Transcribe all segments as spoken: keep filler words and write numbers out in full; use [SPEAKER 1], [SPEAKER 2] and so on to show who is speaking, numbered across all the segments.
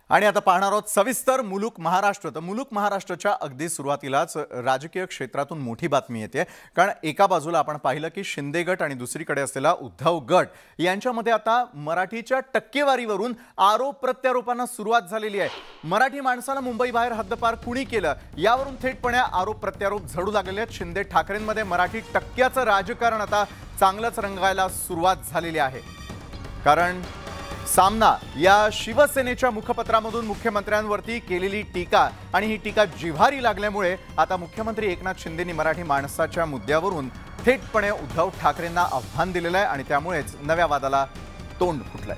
[SPEAKER 1] आणि आता पाहणार आहोत सविस्तर मुलुक महाराष्ट्र। तर मुलुक महाराष्ट्राच्या अगदी सुरुवातीलाच राजकीय क्षेत्रातून मोठी बातमी येते, कारण एका बाजूला आपण पाहिलं की शिंदे गट आणि दुसरीकडे असलेला उद्धव गट यांच्यामध्ये आता मराठीच्या टक्केवारीवरून आरोप प्रत्यारोपांना सुरुवात झालेली आहे। मराठी माणसाला मुंबई बाहेर हद्दपार कुणी केलं यावरून थेटपणे आरोप प्रत्यारोप झडू लागलेले आहेत। शिंदे ठाकरेंमध्ये मराठी टक्क्याचं राजकारण आता चांगलंच रंगायला सुरुवात झालेली आहे, कारण सामना या शिवसेनेच्या मुखपत्रामधून मुख्यमंत्र्यांवरती केलेली टीका आणि ही टीका जिव्हारी लागल्यामुळे आता मुख्यमंत्री एकनाथ शिंदेंनी मराठी माणसाच्या मुद्द्यावरून थेटपणे उद्धव ठाकरेंना आव्हान दिलेलं आहे आणि त्यामुळेच नव्या वादाला तोंड फुटलंय।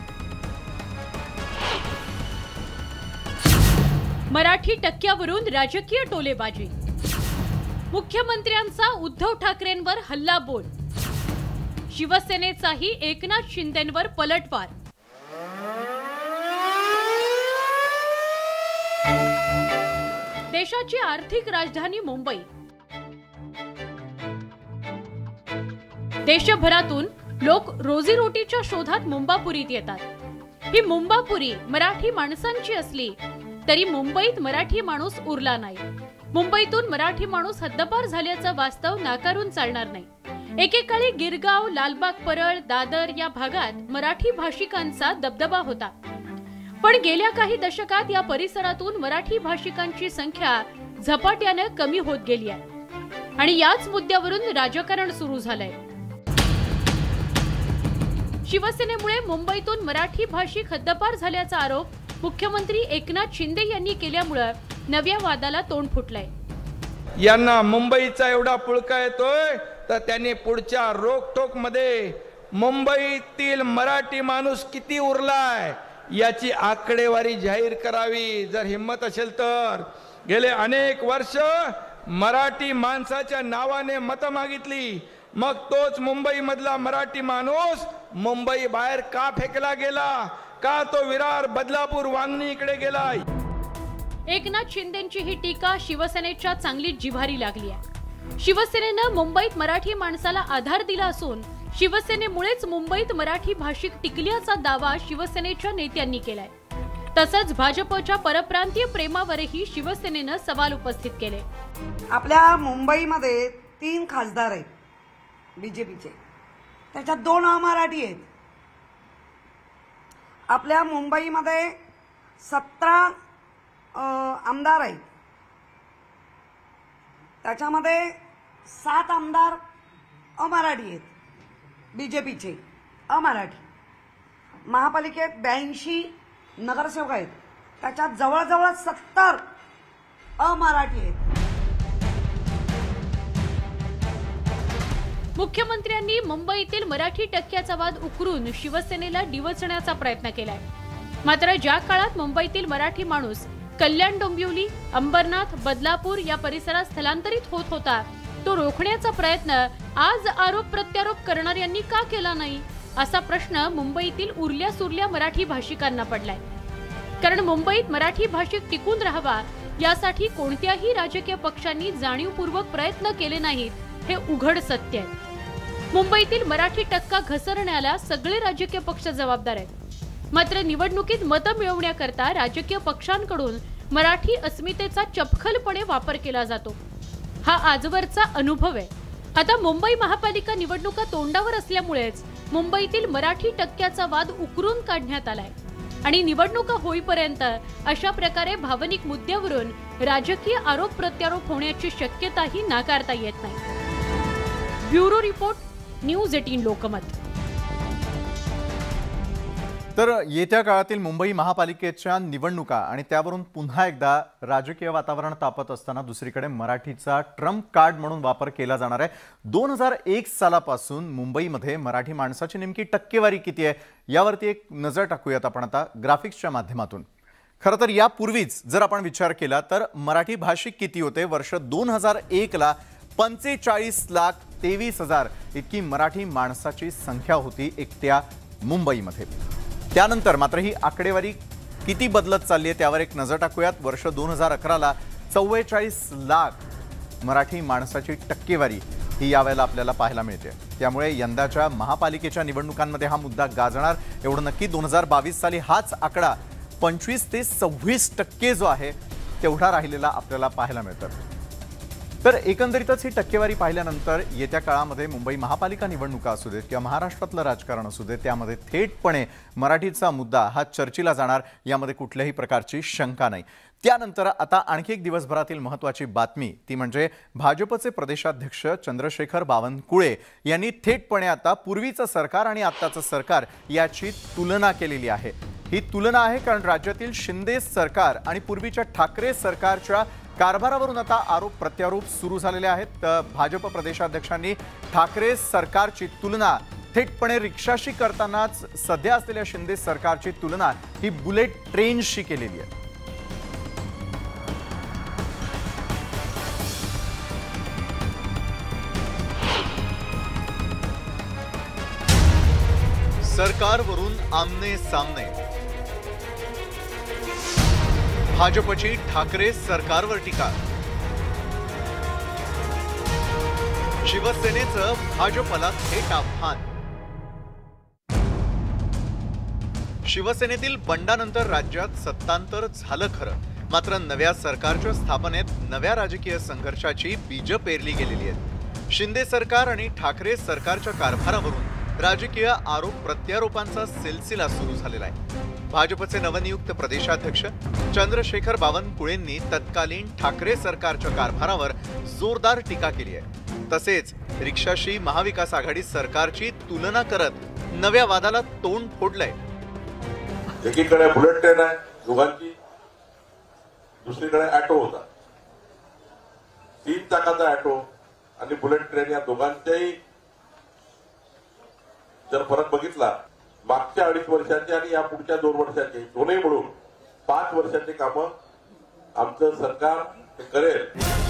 [SPEAKER 2] मराठी टक्क्यावरून राजकीय टोलेबाजी, मुख्यमंत्र्यांचा उद्धव ठाकरेंवर हल्लाबोल, शिवसेनेचाही एकनाथ शिंदेंवर पलटवार। देशाची आर्थिक राजधानी मुंबई, देशभरातून लोक रोजीरोटीच्या शोधात मुंबापुरीत येतात। ही मुंबापुरी मराठी माणसांची असली तरी मुंबईत मराठी माणूस उरला नाही। मुंबईतून मराठी माणूस हद्दपार झाल्याचं वास्तव नाकारून चालणार नाही। एकेकाळी गिरगाव, लालबाग परळ, दादर या भागात मराठी भाषिकांचा दबदबा होता, पण गेल्या काही दशकात या परिसरातून मराठी भाषिकांची संख्या झपाट्याने कमी होत गेली आहे आणि याच मुद्द्यावरून राजकारण सुरू झालंय। शिवसेनेमुळे मुंबईतून मराठी भाषिक हद्दपार झाल्याचा आरोप मुख्यमंत्री एकनाथ शिंदे यांनी केल्यामुळे नव्या वादाला तोंड फुटलंय।
[SPEAKER 3] यांना मुंबईचा एवढा पुळका येतोय तर त्यांनी पुढच्या रोकटोक मध्ये मुंबईतील मराठी माणूस किती उरलाय याची आकडेवारी जाहीर करावी, जर हिम्मत असेल तर। गेले अनेक वर्ष मराठी माणसाच्या नावाने मतं मागितली, मग तोच मुंबई मधला मराठी माणूस मुंबई बाहेर का फेकला गेला, का तो विरार, बदलापूर, वांगणी इकडे गेला।
[SPEAKER 2] एकनाथ शिंदेंची ही टीका शिवसेनेच्या चांगली जिव्हारी लागली आहे। शिवसेनेनं मुंबईत मराठी माणसाला आधार दिला असून शिवसेनेमुळेच मुंबईत मराठी भाषिक टिकल्याचा दावा शिवसेनेच्या नेत्यांनी केलाय। तसंच भाजपच्या परप्रांतीय प्रेमावरही शिवसेनेनं सवाल उपस्थित केले।
[SPEAKER 4] आपल्या मुंबईमध्ये तीन खासदार आहेत बीजेपीचे, त्याच्यात दोन अमराठी आहेत। आपल्या मुंबईमध्ये सतरा आमदार आहेत, त्याच्यामध्ये सात आमदार अमराठी आहेत बीजेपीचे अमराठी। महापालिकेत ब्याऐंशी नगरसेवक आहेत, त्याच्यात जवळजवळ सत्तर अमराठी आहेत।
[SPEAKER 2] मुख्यमंत्र्यांनी मुंबईतील मराठी टक्क्याचा वाद उकरून शिवसेनेला डिवचण्याचा प्रयत्न केलाय, मात्र ज्या काळात मुंबईतील मराठी माणूस कल्याण, डोंबिवली, अंबरनाथ, बदलापूर या परिसरात स्थलांतरित होत होता, तो रोखण्याचा प्रयत्न आज आरोप प्रत्यारोप करणाऱ्यांनी का केला नाही असा प्रश्न मुंबईतील उरल्या सुरल्या मराठी भाषिकांना पडलाय। कारण मुंबईत मराठी भाषिक टिकून राहावा यासाठी कोणत्याही राजकीय पक्षांनी जाणीवपूर्वक प्रयत्न केले नाहीत हे उघड सत्य आहे। मुंबईतील मराठी टक्का घसरण्याला सगळे राजकीय पक्ष जबाबदार आहेत, मात्र निवडणुकीत मतं मिळवण्याकरता राजकीय पक्षांकडून मराठी अस्मितेचा चपखलपणे वापर केला जातो। हा आजवरचा अनुभव आहे। आता मुंबई महापालिका निवडणुका तोंडावर असल्यामुळेच मुंबईतील मराठी टक्क्याचा वाद उकरून काढण्यात आलाय आणि निवडणुका होईपर्यंत अशा प्रकारे भावनिक मुद्द्यावरून राजकीय आरोप प्रत्यारोप होण्याची शक्यताही नाकारता येत नाही। ब्युरो रिपोर्ट, न्यूज अठरा लोकमत।
[SPEAKER 1] तर येत्या काळातील मुंबई महापालिकेच्या निवडणुका आणि त्यावरून पुन्हा एकदा राजकीय वातावरण तापत असताना दुसरीकडे मराठीचा ट्रम्प कार्ड म्हणून वापर केला जाणार आहे। दोन हजार एक सालापासून मुंबईमध्ये मराठी माणसाची नेमकी टक्केवारी किती आहे यावरती एक नजर टाकूयात आपण आता ग्राफिक्सच्या माध्यमातून। खरं तर यापूर्वीच जर आपण विचार केला तर मराठी भाषिक किती होते, वर्ष दोन हजार एक ला पंचेचाळीस लाख तेवीस हजार इतकी मराठी माणसाची संख्या होती एकट्या मुंबईमध्ये। त्यानंतर मात्र ही आकडेवारी किती बदलत चालली आहे त्यावर एक नजर टाकूयात। वर्ष दोन हजार अकरा ला चव्वेचाळीस लाख मराठी माणसाची टक्केवारी ही यावेळेला आपल्याला पाहायला मिळते। त्यामुळे यंदाच्या महापालिकेच्या निवडणुकांमध्ये हा मुद्दा गाजणार एवढं नक्की। दोन हजार बावीस साली हाच आकडा पंचवीस ते सव्वीस टक्के जो आहे तेवढा राहिलेला आपल्याला पाहायला मिळतं। तर एकंदरीतच ही टक्केवारी पाहिल्यानंतर येत्या काळामध्ये मुंबई महापालिका निवडणुका असू देत किंवा महाराष्ट्रातलं राजकारण असू दे, त्यामध्ये थेटपणे मराठीचा मुद्दा हा चर्चेला जाणार, यामध्ये कुठल्याही प्रकारची शंका नाही। त्यानंतर आता आणखी एक दिवसभरातील महत्त्वाची बातमी ती म्हणजे भाजपचे प्रदेशाध्यक्ष चंद्रशेखर बावनकुळे यांनी थेटपणे आता पूर्वीचं सरकार आणि आत्ताचं सरकार याची तुलना केलेली आहे। ही तुलना आहे कारण राज्यातील शिंदे सरकार आणि पूर्वीच्या ठाकरे सरकारच्या कारभारावरून आता आरोप प्रत्यारोप सुरू झालेले आहेत। भाजप प्रदेशाध्यक्षांनी ठाकरे सरकारची तुलना थेटपणे रिक्षाशी करतानाच सध्या असलेल्या शिंदे सरकारची तुलना ही बुलेट ट्रेनशी केलेली आहे। सरकारवरून आमने सामने, भाजपची ठाकरे सरकारवर टीका, शिवसेनेचं भाजपला थेट आव्हान। शिवसेनेतील बंडानंतर राज्यात सत्तांतर झालं खरं, मात्र नव्या सरकारच्या स्थापनेत नव्या राजकीय संघर्षाची बीज पेरली गेलेली आहेत। शिंदे सरकार आणि ठाकरे सरकारच्या कारभारावरून राजकीय आरोप प्रत्यारोपांचा सिलसिला सुरू झालेला आहे। भाजपचे नवनियुक्त प्रदेशाध्यक्ष चंद्रशेखर बावनकुळेंनी तत्कालीन ठाकरे सरकारच्या कारभारावर जोरदार टीका केली आहे। तसेच रिक्षाशी महाविकास आघाडी सरकारची तुलना करत नव्या वादाला तोंड फोडलंय।
[SPEAKER 5] एकीकडे बुलेट ट्रेन आहे दोघांची, दुसरीकडे ऑटो होता, तीन चाकाचा ऑटो आणि बुलेट ट्रेन या दोघांच्याही जर फरक बघितला मागच्या अडीच वर्षांचे आणि या पुढच्या दोन वर्षांचे दोन्ही मिळून पाच वर्षांची कामं आमचं सरकार करेल।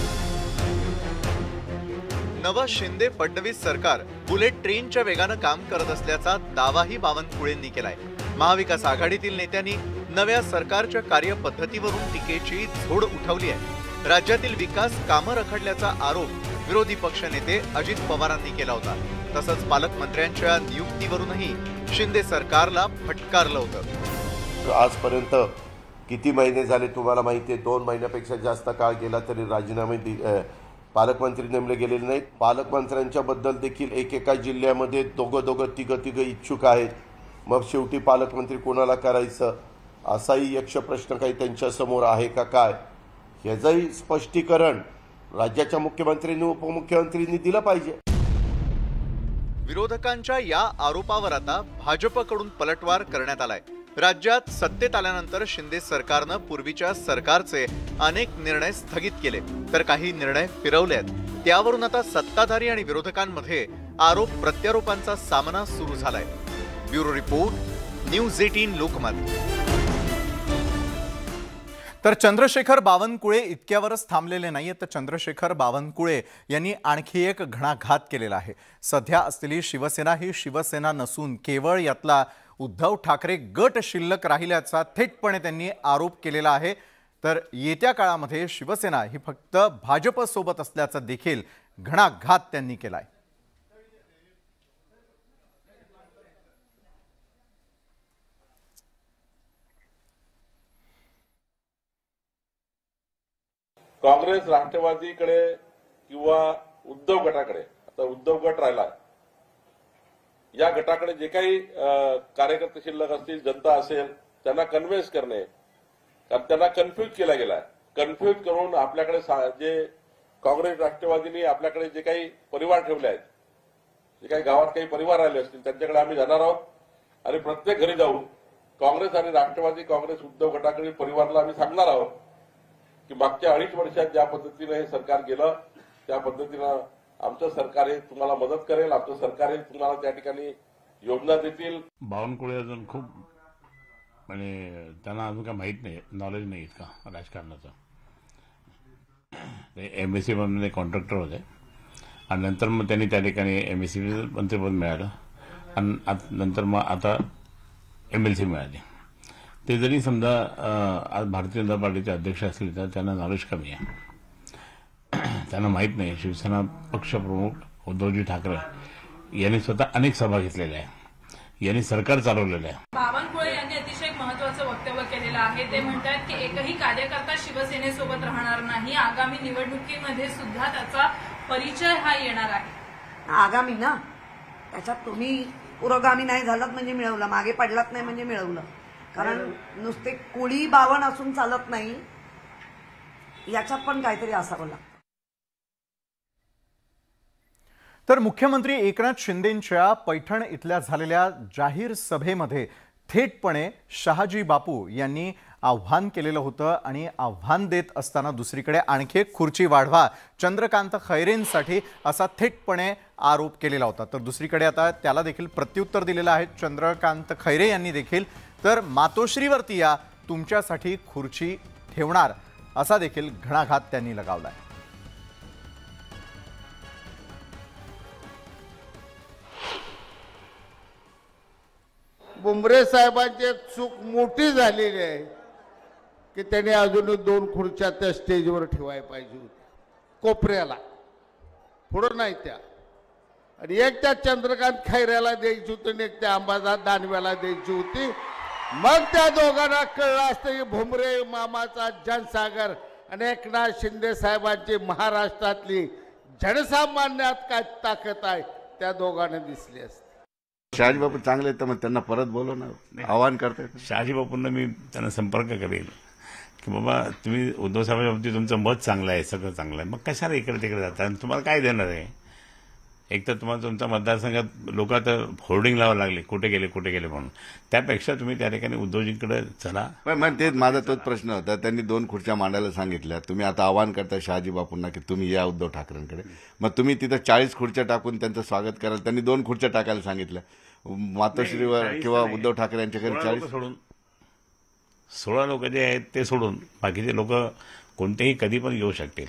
[SPEAKER 1] नवं शिंदे फडणवीस सरकार बुलेट ट्रेनच्या वेगानं काम करत असल्याचा दावाही बावनकुळेंनी केलाय। महाविकास आघाडीतील नेत्यांनी नव्या सरकारच्या कार्यपद्धतीवरून टीकेची झोड उठवली आहे। राज्यातील विकास कामं रखडल्याचा आरोप विरोधी पक्षनेते अजित पवारांनी केला होता। तसंच पालकमंत्र्यांच्या नियुक्तीवरूनही शिंदे सरकारला फटकारलं होतं।
[SPEAKER 5] आजपर्यंत किती महिने झाले तुम्हाला माहिती आहे, दोन महिन्यापेक्षा जास्त काळ गेला तरी राजीनामे पालकमंत्री नेमले गेलेले नाहीत। पालकमंत्र्यांच्या बद्दल देखील एकेका जिल्ह्यामध्ये दोघं दोघं तिघं तिघं इच्छुक आहेत। मग शेवटी पालकमंत्री कोणाला करायचं असाही यक्ष प्रश्न काही त्यांच्या समोर आहे का काय, याचंही स्पष्टीकरण राज्याच्या मुख्यमंत्र्यांनी उपमुख्यमंत्र्यांनी दिलं पाहिजे।
[SPEAKER 1] विरोधकांच्या या आरोपावर आता भाजपकडून पलटवार करण्यात आलाय। राज्यात सत्तेत आल्यानंतर शिंदे सरकारनं पूर्वीच्या सरकारचे अनेक निर्णय स्थगित केले तर काही निर्णय फिरवले आहेत। त्यावरून आता सत्ताधारी आणि विरोधकांमध्ये आरोप प्रत्यारोपांचा सामना सुरू झालाय। ब्युरो रिपोर्ट, न्यूज अठरा लोकमत। तर चंद्रशेखर बावनकुळे इतक्यावरच थांबलेले नाहीये, तर चंद्रशेखर बावनकुळे यांनी आणखी एक घणाघात केलेला आहे। सध्या असलेली शिवसेना ही शिवसेना नसून केवळ यातला उद्धव ठाकरे गट शिल्लक राहिल्याचा थेटपणे त्यांनी आरोप केलेला आहे। तर येत्या काळामध्ये शिवसेना ही फक्त भाजपसोबत असल्याचा देखील घणाघात त्यांनी केलाय।
[SPEAKER 5] काँग्रेस राष्ट्रवादीकडे किंवा उद्धव गटाकडे, आता उद्धव गट राहिला, या गटाकडे जे काही कार्यकर्ते शिल्लक असतील, जनता असेल, त्यांना कन्व्हिन्स करणे, कारण त्यांना कन्फ्यूज केला गेला। कन्फ्यूज करून आपल्याकडे जे काँग्रेस राष्ट्रवादीने आपल्याकडे जे काही परिवार ठेवले आहेत, जे काही गावात काही परिवार राहिले असतील, त्यांच्याकडे आम्ही जाणार आहोत आणि प्रत्येक घरी जाऊन काँग्रेस आणि राष्ट्रवादी काँग्रेस उद्धव गटाकडील परिवाराला आम्ही सांगणार आहोत की मागच्या अडीच वर्षात ज्या पद्धतीने हे सरकार गेलं त्या पद्धतीनं आमचं सरकार हे तुम्हाला मदत करेल, आमचं सरकार हे तुम्हाला त्या ठिकाणी योजना देतील।
[SPEAKER 6] बावनकुळे अजून खूप म्हणजे त्यांना अजून काय माहीत नाही, नॉलेज नाही इतका राजकारणाचं। ते एम एस सी मधून कॉन्ट्रॅक्टर होते आणि नंतर मग त्यांनी त्या ठिकाणी एम एस सी मंत्रिपद मिळालं आणि नंतर मग आता एम एल सी मिळाली। ते जरी समजा आज भारतीय जनता पार्टीचे अध्यक्ष असले तर त्यांना नॉलेज कमी आहे, त्यांना माहीत नाही। शिवसेना पक्षप्रमुख उद्धवजी ठाकरे यांनी स्वतः अनेक सभा घेतलेल्या आहे, यांनी सरकार चालवलेलं आहे।
[SPEAKER 7] बावनकुळे यांनी अतिशय महत्त्वाचं वक्तव्य केलेला आहे. ते म्हणतात की एकही कार्यकर्ता शिवसेनेसोबत राहणार नाही. आगामी निवडणुकीमध्ये सुद्धा त्याचा परिचय हा येणार आहे.
[SPEAKER 4] आगामी ना, त्याच्यात तुम्ही पुरोगामी नाही झालात म्हणजे मिळवलं, मागे पडलात नाही म्हणजे मिळवलं. कारण नुसते कोळी बावण असून चालत नाही, याच्यात पण काहीतरी असावं लागतं.
[SPEAKER 1] तर मुख्यमंत्री एकनाथ शिंदेंच्या पैठण इथल्या झालेल्या जाहीर सभेमध्ये थेटपणे शहाजी बापू यांनी आव्हान केलेलं होतं आणि आव्हान देत असताना दुसरीकडे आणखी एक खुर्ची वाढवा चंद्रकांत खैरेंसाठी असा थेटपणे आरोप केलेला होता. तर दुसरीकडे आता त्याला देखील प्रत्युत्तर दिलेलं आहे चंद्रकांत खैरे यांनी देखील. तर मातोश्रीवरती या, तुमच्यासाठी खुर्ची ठेवणार असा देखील घणाघात त्यांनी लगावलाय.
[SPEAKER 8] बुमरे साहेबांची चूक मोठी झालेली आहे की त्यांनी अजून दोन खुर्च्या त्या स्टेजवर ठेवायला पाहिजे होत्या, कोपऱ्याला, पुढं नाही त्या. आणि एक त्या चंद्रकांत खैऱ्याला द्यायची होती आणि एक त्या अंबादास दानव्याला द्यायची होती. मग त्या दोघांना कळलं असतं की भुमरे मामाचा जनसागर आणि एकनाथ शिंदे साहेबांची महाराष्ट्रातली जनसामान्यात काय ताकद आहे त्या दोघांना दिसली असते.
[SPEAKER 9] शहाजी बापू चांगले तर मग त्यांना परत बोलवणार, आवाहन करते.
[SPEAKER 6] शहाजी बापूंना मी त्यांना संपर्क करेल की बाबा तुम्ही उद्धव साहेबांच्या बाबतीत तुमचं मत चांगलं आहे, सगळं चांगलं आहे, मग कशाला इकडे तिकडे जाता आणि तुम्हाला काय देणार आहे. एक तर तुम्हाला तुमच्या मतदारसंघात लोक आता होर्डिंग लावायला लागले कुठे गेले कुठे गेले म्हणून. त्यापेक्षा तुम्ही त्या ठिकाणी उद्धवजींकडे चला.
[SPEAKER 9] पण तेच माझा तोच प्रश्न होता. त्यांनी दोन खुर्च्या मांडायला सांगितल्या, तुम्ही आता आवाहन करता शहाजी बापूंना की तुम्ही या उद्धव ठाकरेंकडे. मग तुम्ही तिथं चाळीस खुर्च्या टाकून त्यांचं स्वागत कराल. त्यांनी दोन खुर्च्या टाकायला सांगितल्या मातोश्रीवर किंवा उद्धव ठाकरे यांच्याकडे. चाळीस
[SPEAKER 6] सोडून सोळा लोक जे आहेत ते सोडून बाकीचे लोक कोणतेही कधी पण येऊ शकतील.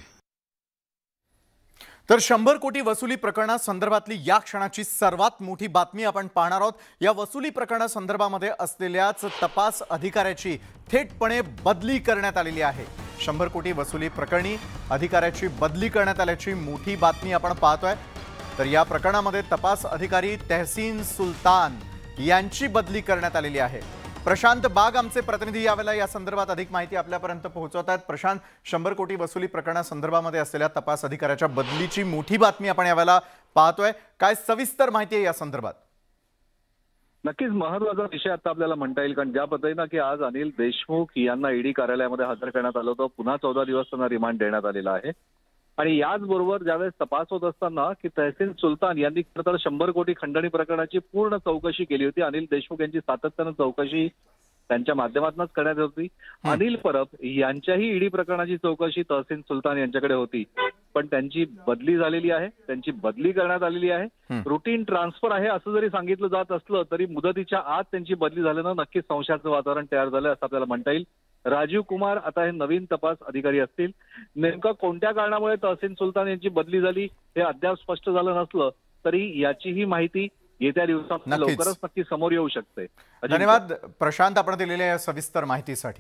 [SPEAKER 1] तर शंभर कोटी वसुली प्रकरणासंदर्भातली या क्षणाची सर्वात मोठी बातमी आपण पाहणार आहोत. या वसुली प्रकरणासंदर्भामध्ये असलेल्याच तपास अधिकाऱ्याची थेटपणे बदली करण्यात आलेली आहे. शंभर कोटी वसुली प्रकरणी अधिकाऱ्याची बदली करण्यात आल्याची मोठी बातमी आपण पाहतोय. तर या प्रकरणामध्ये तपास अधिकारी तहसीन सुलतान यांची बदली करण्यात आलेली आहे. प्रशांत बाग आमचे प्रतिनिधी यावेळेला या संदर्भात अधिक माहिती आपल्यापर्यंत पोहोचवत आहेत. प्रशांत, शंभर कोटी वसुली प्रकरणासंदर्भामध्ये असलेल्या तपास अधिकाऱ्याच्या बदलीची मोठी बातमी आपण यावेळेला पाहतोय. काय सविस्तर माहिती आहे या संदर्भात?
[SPEAKER 10] नक्कीच महत्वाचा विषय आता आपल्याला म्हणता येईल, कारण ज्या पद्धतीनं की आज अनिल देशमुख यांना ईडी कार्यालयामध्ये हजर करण्यात आलं होतं, पुन्हा चौदा दिवस त्यांना रिमांड देण्यात आलेला आहे. आणि याचबरोबर ज्यावेळेस तपास होत असताना की तहसीन सुलतान यांनी खरं तर शंभर कोटी खंडणी प्रकरणाची पूर्ण चौकशी केली होती. अनिल देशमुख यांची सातत्यानं चौकशी त्यांच्या माध्यमातूनच करण्यात होती. अनिल परब यांच्याही ईडी प्रकरणाची चौकशी तहसीन सुलतान यांच्याकडे होती, पण त्यांची बदली झालेली आहे, त्यांची बदली करण्यात आलेली आहे. रुटीन ट्रान्सफर आहे असं जरी सांगितलं जात असलं तरी मुदतीच्या आत त्यांची बदली झाल्यानं नक्कीच संशयाचं वातावरण तयार झालं असं आपल्याला म्हणता येईल. राजीव कुमार आता हे नवीन तपास अधिकारी असतील. नेमकं कोणत्या कारणामुळे तहसीन सुलतान यांची बदली झाली हे अद्याप स्पष्ट झालं नसलं तरी याचीही माहिती येत्या दिवसात लवकरच नक्की समोर येऊ शकते.
[SPEAKER 1] धन्यवाद प्रशांत आपण दिलेल्या या सविस्तर माहितीसाठी.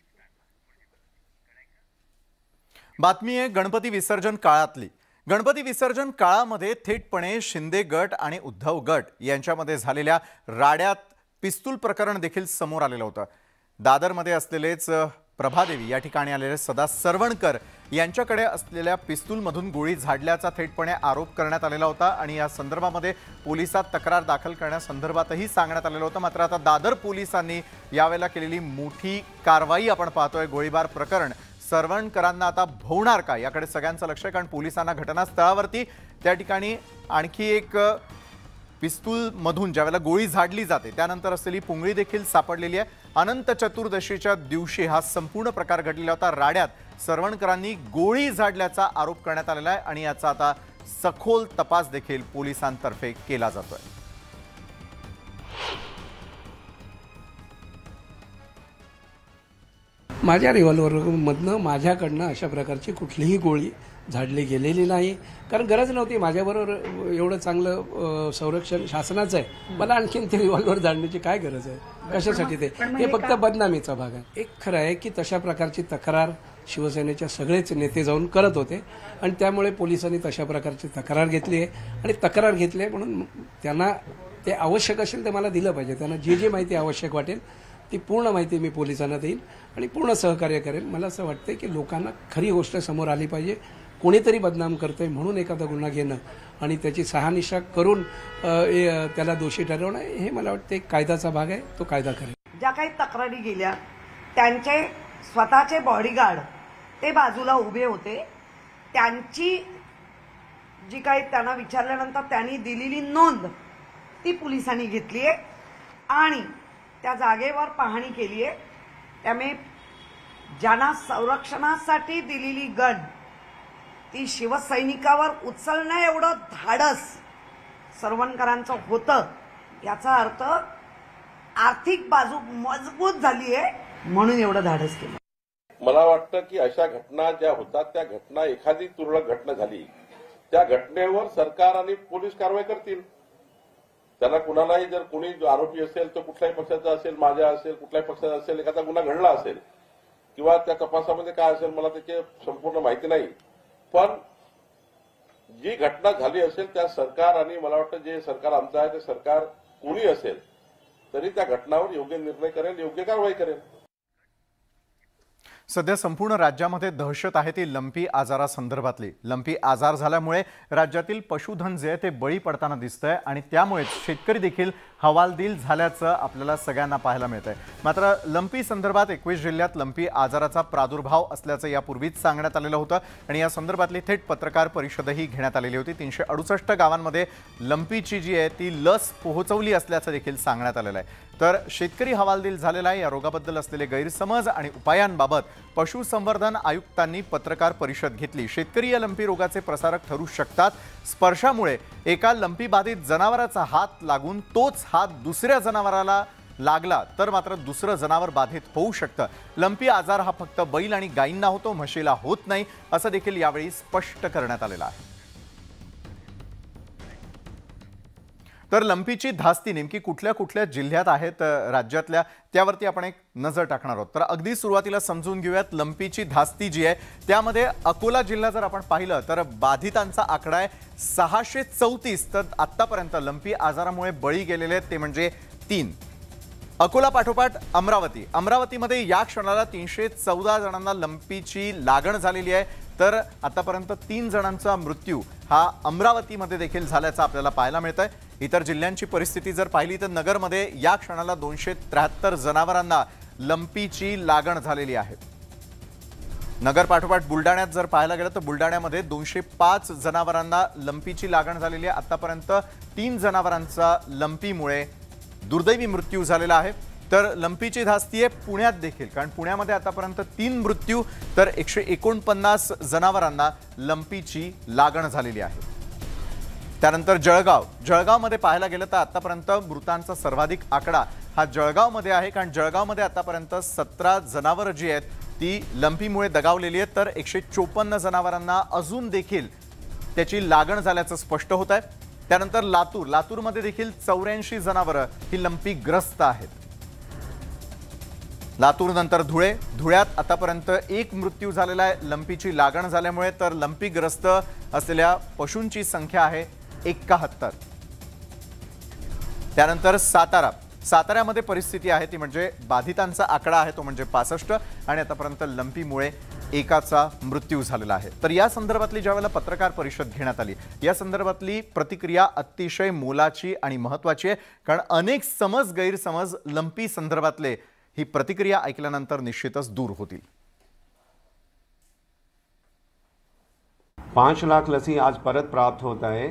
[SPEAKER 1] बातमी आहे गणपती विसर्जन काळातली. गणपती विसर्जन काळामध्ये थेटपणे शिंदे गट आणि उद्धव गट यांच्यामध्ये झालेल्या राड्यात पिस्तूल प्रकरण देखील समोर आलेलं होतं. दादरमध्ये असलेलेच प्रभादेवी या ठिकाणी आलेले सदा सरवणकर यांच्याकडे असलेल्या पिस्तूलमधून गोळी झाडल्याचा थेटपणे आरोप करण्यात आलेला होता आणि या संदर्भामध्ये पोलिसात तक्रार दाखल करण्यासंदर्भातही सांगण्यात आलेलं होतं. मात्र आता दादर पोलिसांनी यावेळेला केलेली मोठी कारवाई आपण पाहतोय. गोळीबार प्रकरण सरवणकरांना आता भोवणार का याकडे सगळ्यांचं लक्ष आहे, कारण पोलिसांना घटनास्थळावरती त्या ठिकाणी आणखी एक पिस्तूल मधून ज्यावेळेला गोळी झाडली जाते त्यानंतर असलेली पुंगळी देखील सापडलेली आहे. अनंत चतुर्दशीच्या दिवशी हा संपूर्ण प्रकार घडलेला होता. राड्यात सरवणकरांनी गोळी झाडल्याचा आरोप करण्यात आलेला आहे आणि याचा आता सखोल तपास देखील पोलिसांतर्फे केला जातोय.
[SPEAKER 11] माझ्या रिव्हॉल्व्हरमधनं माझ्याकडनं अशा प्रकारची कुठलीही गोळी झाडली गेलेली नाही, कारण गरज नव्हती. माझ्याबरोबर एवढं चांगलं संरक्षण शासनाचं आहे, मला आणखीन ते रिव्हॉल्व्हर झाडण्याची काय गरज आहे, कशासाठी? ते हे फक्त बदनामीचा भाग आहे. एक खरं आहे की तशा प्रकारची तक्रार शिवसेनेच्या सगळेच नेते जाऊन करत होते आणि त्यामुळे पोलिसांनी तशा प्रकारची तक्रार घेतली आहे आणि तक्रार घेतली आहे म्हणून त्यांना ते आवश्यक असेल ते मला दिलं पाहिजे. त्यांना जी जी माहिती आवश्यक वाटेल ती पूर्ण माहिती मी पोलिसांना देईन आणि पूर्ण सहकार्य करेन. मला असं वाटतं की लोकांना खरी गोष्ट समोर आली पाहिजे. कोणीतरी बदनाम करतंय म्हणून एखादा गुन्हा घेणं आणि त्याची शहानिशा करून त्याला दोषी ठरवणं हे मला वाटतं एक कायद्याचा भाग आहे. तो कायदा करेल.
[SPEAKER 4] ज्या काही तक्रारी गेल्या त्यांचे स्वतःचे बॉडीगार्ड ते बाजूला उभे होते. त्यांची जी काही त्यांना विचारल्यानंतर त्यांनी दिलेली नोंद ती पोलिसांनी घेतली आहे आणि त्या जागेवर पाहणी केली आहे. त्यामुळे ज्यांना संरक्षणासाठी दिलेली गन ती शिवसैनिकावर उचलणं एवढं धाडस सरवणकरांचं होतं. याचा अर्थ आर्थिक बाजू मजबूत झाली आहे म्हणून एवढं धाडस केलं.
[SPEAKER 5] मला वाटतं की अशा घटना ज्या होतात त्या घटना एखादी तुरळक घटना झाली त्या घटनेवर सरकार आणि पोलीस कारवाई करतील. त्यांना कुणालाही जर कोणी आरोपी असेल तो कुठल्याही पक्षाचा असेल, माझ्या असेल, कुठल्याही पक्षाचा असेल, एखादा गुन्हा घडला असेल किंवा त्या तपासामध्ये काय असेल मला त्याची संपूर्ण माहिती नाही, पण जी घटना झाली असेल त्या सरकार आणि मला वाटतं जे सरकार आमचं आहे ते सरकार कोणी असेल तरी त्या घटनावर योग्य निर्णय करेल, योग्य कारवाई करेल.
[SPEAKER 1] सध्या संपूर्ण राज्यामध्ये दहशत आहे ती लंपी आजारासंदर्भातली. लंपी आजार झाल्यामुळे राज्यातील पशुधन जे आहे ते बळी पडताना दिसतंय आणि त्यामुळेच शेतकरी देखील हवालदिल झाल्याचं आपल्याला सगळ्यांना पाहायला मिळतंय. मात्र लंपी संदर्भात एकवीस जिल्ह्यात लंपी आजाराचा प्रादुर्भाव असल्याचं यापूर्वीच सांगण्यात आलेलं होतं आणि या संदर्भातली थेट पत्रकार परिषदही घेण्यात आलेली होती. तीनशे अडुसष्ट गावांमध्ये लंपीची जी आहे ती लस पोहोचवली असल्याचं देखील सांगण्यात आलेलं आहे. तर शेतकरी हवालदिल झालेला आहे. या रोगाबद्दल असलेले गैरसमज आणि उपायांबाबत पशुसंवर्धन आयुक्तांनी पत्रकार परिषद घेतली. शेतकरी या लंपी रोगाचे प्रसारक ठरू शकतात. स्पर्शामुळे एका लंपी बाधित जनावराचा हात लागून तोच हात दुसऱ्या जनावराला लागला तर मात्र दुसरं जनावर बाधित होऊ शकतं. लंपी आजार हा फक्त बैल आणि गायींना होतो, म्हशीला होत नाही असं देखील यावेळी स्पष्ट करण्यात आलेलं आहे. तर लंपीची धास्ती नेमकी कुठल्या कुठल्या जिल्ह्यात आहेत राज्यातल्या त्यावरती आपण एक नजर टाकणार आहोत. तर अगदी सुरुवातीला समजून घेऊयात लंपीची धास्ती जी आहे त्यामध्ये अकोला जिल्हा जर आपण पाहिलं तर बाधितांचा आकडा आहे सहाशे चौतीस. तर आतापर्यंत लंपी आजारामुळे बळी गेलेले आहेत ते म्हणजे तीन. अकोला पाठोपाठ अमरावती. अमरावतीमध्ये या क्षणाला तीनशे चौदा जणांना लंपीची लागण झालेली आहे. तर आतापर्यंत तीन जणांचा मृत्यू हा अमरावतीमध्ये देखील झाल्याचं आपल्याला पाहायला मिळतंय. इतर जिल्ह्यांची परिस्थिती जर पाहिली तर नगरमध्ये या क्षणाला दोनशे त्र्याहत्तर जनावरांना लंपीची लागण झालेली आहे. नगर पाठोपाठ बुलढाण्यात जर पाहायला गेलं तर बुलढाण्यामध्ये दोनशे पाच जनावरांना लंपीची लागण झालेली आहे. आतापर्यंत तीन जनावरांचा लंपीमुळे दुर्दैवी मृत्यू झालेला आहे. तर लंपीची धास्ती आहे पुण्यात देखील, कारण पुण्यामध्ये आतापर्यंत तीन मृत्यू तर एकशे एकोणपन्नास जनावरांना लंपीची लागण झालेली आहे. त्यानंतर जळगाव. जळगावमध्ये पाहायला गेलं तर आतापर्यंत मृतांचा सर्वाधिक आकडा हा जळगावमध्ये आहे, कारण जळगावमध्ये आतापर्यंत सतरा जनावरं जी आहेत ती लंपीमुळे दगावलेली आहेत. तर एकशे चोपन्न जनावरांना अजून देखील त्याची लागण झाल्याचं स्पष्ट होत आहे. त्यानंतर लातूर. लातूरमध्ये देखील चौऱ्याऐंशी जनावरं ही लंपीग्रस्त आहेत. लातूर नंतर धुळे. धुळ्यात आतापर्यंत एक मृत्यू झालेला आहे लंपीची लागण झाल्यामुळे. तर लंपीग्रस्त असलेल्या पशूंची संख्या आहे एकाहत्तर. त्यानंतर सातारा. साताऱ्यामध्ये परिस्थिती आहे ती म्हणजे बाधितांचा आकडा आहे तो म्हणजे पासष्ट आणि आतापर्यंत लंपीमुळे एकाचा मृत्यू झालेला आहे. तर या संदर्भातली ज्यावेळेला पत्रकार परिषद घेण्यात आली या संदर्भातली प्रतिक्रिया अतिशय मोलाची आणि महत्त्वाची आहे, कारण अनेक समज गैरसमज लंपी संदर्भातले ही प्रतिक्रिया ऐकल्यानंतर निश्चितच दूर होतील.
[SPEAKER 12] पाच लाख लसी आज परत प्राप्त होत आहे.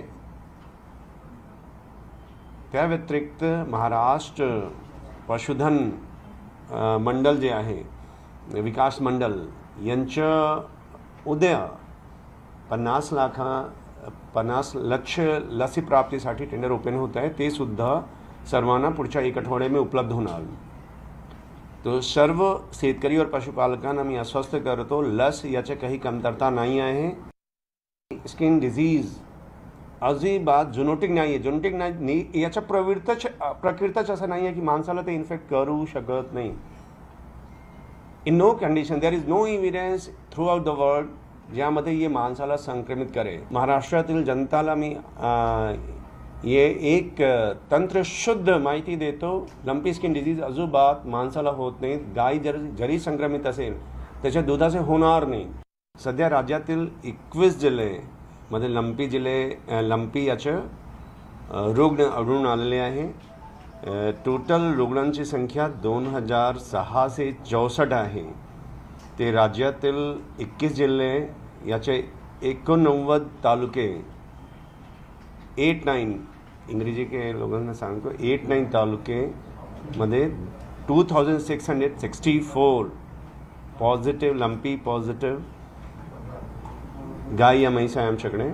[SPEAKER 12] त्या व्यतिरिक्त महाराष्ट्र पशुधन मंडल जे आहे विकास मंडल यांचं उद्या पन्नास लाख पन्नास लक्ष लसी प्राप्तीसाठी टेंडर ओपन होत आहे. ते सुद्धा सर्वांना पुढच्या एक आठवड्यामध्ये उपलब्ध होणार. तो सर्व शेतकरी और पशुपालकांना मी आश्वस्त करतो लस याची काही कमतरता नाही आहे. स्किन डिझीज अजिबात झुनोटिक नाही आहे. झुनोटिक नाही याच्या प्रवृत्तच प्रकृतच असं नाही आहे की माणसाला ते इन्फेक्ट करू शकत नाही. In no condition there is no evidence throughout the world ज्यामध्ये हे माणसाला संक्रमित करे. महाराष्ट्रातील जनताला मी ये एक तंत्र शुद्ध माहिती देतो. लंपी स्किन डिजीज अजिबात माणसाला होत नाही. गाय जर जरी संक्रमित असेल त्याच्या दुधाचे होणार नाही. सध्या राज्यातील एकवीस जिल्ह्यामध्ये लंपी जिल्हे लंपी याचे रुग्ण आढळून आलेले आहे. टोटल रुग्णांची संख्या दोन हजार सहाशे चौसष्ट आहे. ते राज्यातील एकवीस जिल्हे याचे एकोणनव्वद तालुके एट नाइन इंग्रजी के लोगों सांगतो एट नाइन तालुके मध्ये two thousand six hundred sixty four positive lumpy positive गाय या म्हैस आहे आमच्याकडे.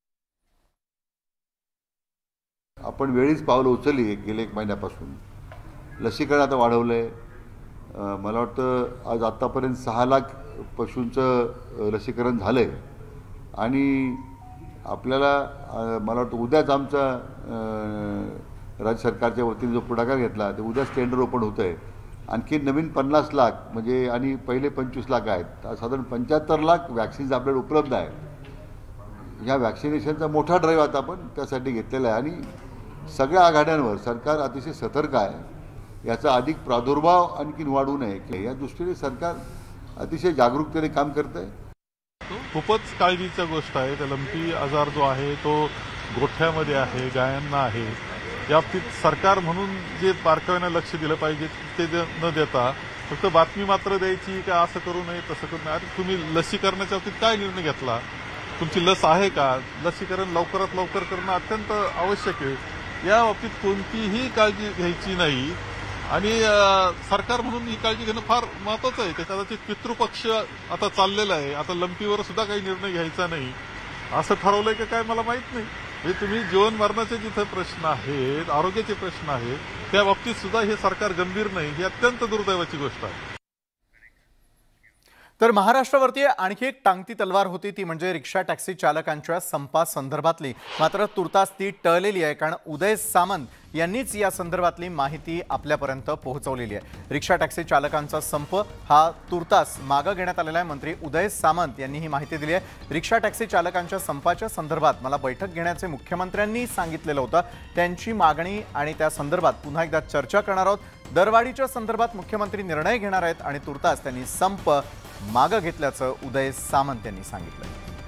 [SPEAKER 13] आपण वेळीच पावलं उचलली गेले एक महिन्यापासून. लसीकरण आता वाढवलं आहे. मला वाटतं आज आत्तापर्यंत सहा लाख पशूंचं लसीकरण झालं आहे. आणि आपल्याला मला वाटतं उद्याच आमचा राज्य सरकारच्या वतीने जो पुढाकार घेतला ते उद्याच टेंडर ओपन होतं आहे. आणखी नवीन पन्नास लाख म्हणजे आणि पहिले पंचवीस लाख आहेत साधारण पंच्याहत्तर लाख वॅक्सिन्स आपल्याला उपलब्ध आहे. ह्या वॅक्सिनेशनचा मोठा ड्राईव्ह आता आपण त्यासाठी घेतलेला आहे. आणि सगळ्या आघाड्यांवर सरकार अतिशय सतर्क आहे. याचा अधिक प्रादुर्भाव आणखी वाढू नये या दृष्टीने सरकार अतिशय जागरूकतेने काम करत आहे.
[SPEAKER 14] खूपच काळजीची गोष्ट आहे. तर लंपी आजार जो आहे तो गोठ्यामध्ये आहे, गायांना आहे. या बाबतीत सरकार म्हणून जे बारकाईने लक्ष दिलं पाहिजे ते न देता फक्त बातमी मात्र द्यायची का असं करू नये तसं करू नये. तुम्ही लसीकरणाच्या बाबतीत काय निर्णय घेतला? तुमची लस आहे का? लसीकरण लवकरात लवकर करणं अत्यंत आवश्यक आहे. या बाबतीत कोणतीही काळजी घ्यायची नाही. आणि सरकार म्हणून ही काळजी घेणं फार महत्वाचं आहे. कदाचित पितृपक्ष आता चाललेला आहे. आता लंपीवर सुद्धा काही निर्णय घ्यायचा नाही असं ठरवलंय की काय मला माहित नाही. म्हणजे तुम्ही जीवन मरणाचे जिथे प्रश्न आहेत, आरोग्याचे प्रश्न आहेत, त्या बाबतीत सुद्धा हे सरकार गंभीर नाही. ही अत्यंत दुर्दैवाची गोष्ट आहे.
[SPEAKER 1] तर महाराष्ट्रावरती आणखी एक टांगती तलवार होती ती म्हणजे रिक्षा टॅक्सी चालकांच्या संपासंदर्भातली. मात्र तुर्तास ती टळलेली आहे कारण उदय सामंत यांनीच या संदर्भातली माहिती आपल्यापर्यंत पोहोचवलेली आहे. रिक्षा टॅक्सी चालकांचा संप हा तुर्तास मागे घेण्यात आलेला आहे. मंत्री उदय सामंत यांनी ही माहिती दिली आहे. रिक्षा टॅक्सी चालकांच्या संपाच्या संदर्भात मला बैठक घेण्याचे मुख्यमंत्र्यांनी सांगितलेलं होतं. त्यांची मागणी आणि त्या संदर्भात पुन्हा एकदा चर्चा करणार आहोत. दरवाढीच्या संदर्भात मुख्यमंत्री निर्णय घेणार आहेत आणि तुर्तास त्यांनी संप मागे घेतल्याचं उदय सामंत यांनी सांगितलं.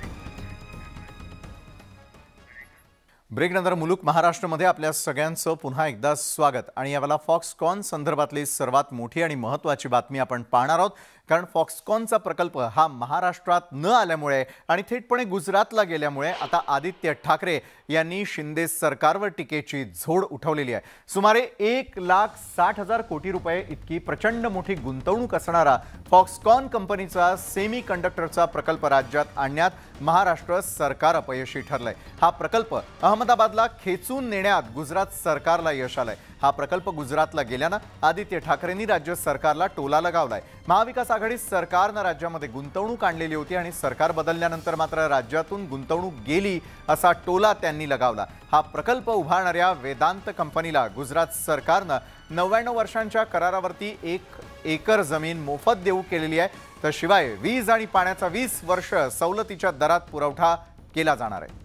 [SPEAKER 1] ब्रेकनंतर मुलुक महाराष्ट्रामध्ये आपल्या सगळ्यांचं पुन्हा एकदा स्वागत. आणि यावेळेला फॉक्सकॉन संदर्भातली सर्वात मोठी आणि महत्त्वाची बातमी आपण पाहणार आहोत. कारण फॉक्सकॉनचा प्रकल्प हा महाराष्ट्रात न आल्यामुळे आणि थेटपणे गुजरातला गेल्यामुळे आता आदित्य ठाकरे यांनी शिंदे सरकारवर टीकेची झोड उठवलेली आहे. सुमारे एक लाख साठ हजार कोटी रुपये इतकी प्रचंड मोठी गुंतवणूक असणारा फॉक्सकॉन कंपनीचा सेमी कंडक्टरचा प्रकल्प राज्यात आणण्यात महाराष्ट्र सरकार अपयशी ठरलंय. हा प्रकल्प अहमदाबादला खेचून नेण्यात गुजरात सरकारला यश आलंय. हा प्रकल्प गुजरातला गेल्यानं आदित्य ठाकरेंनी राज्य सरकारला टोला लगावलाय. महाविकास आघाडी सरकारनं राज्यामध्ये गुंतवणूक आणलेली होती आणि सरकार बदलल्यानंतर मात्र राज्यातून गुंतवणूक गेली असा टोला त्यांनी लगावला. हा प्रकल्प उभारणाऱ्या वेदांत कंपनीला गुजरात सरकारनं नव्याण्णव वर्षांच्या करारावरती एक एकर जमीन मोफत देऊ केलेली आहे. तर शिवाय वीज आणि पाण्याचा वीस वर्ष सवलतीच्या दरात पुरवठा केला जाणार आहे.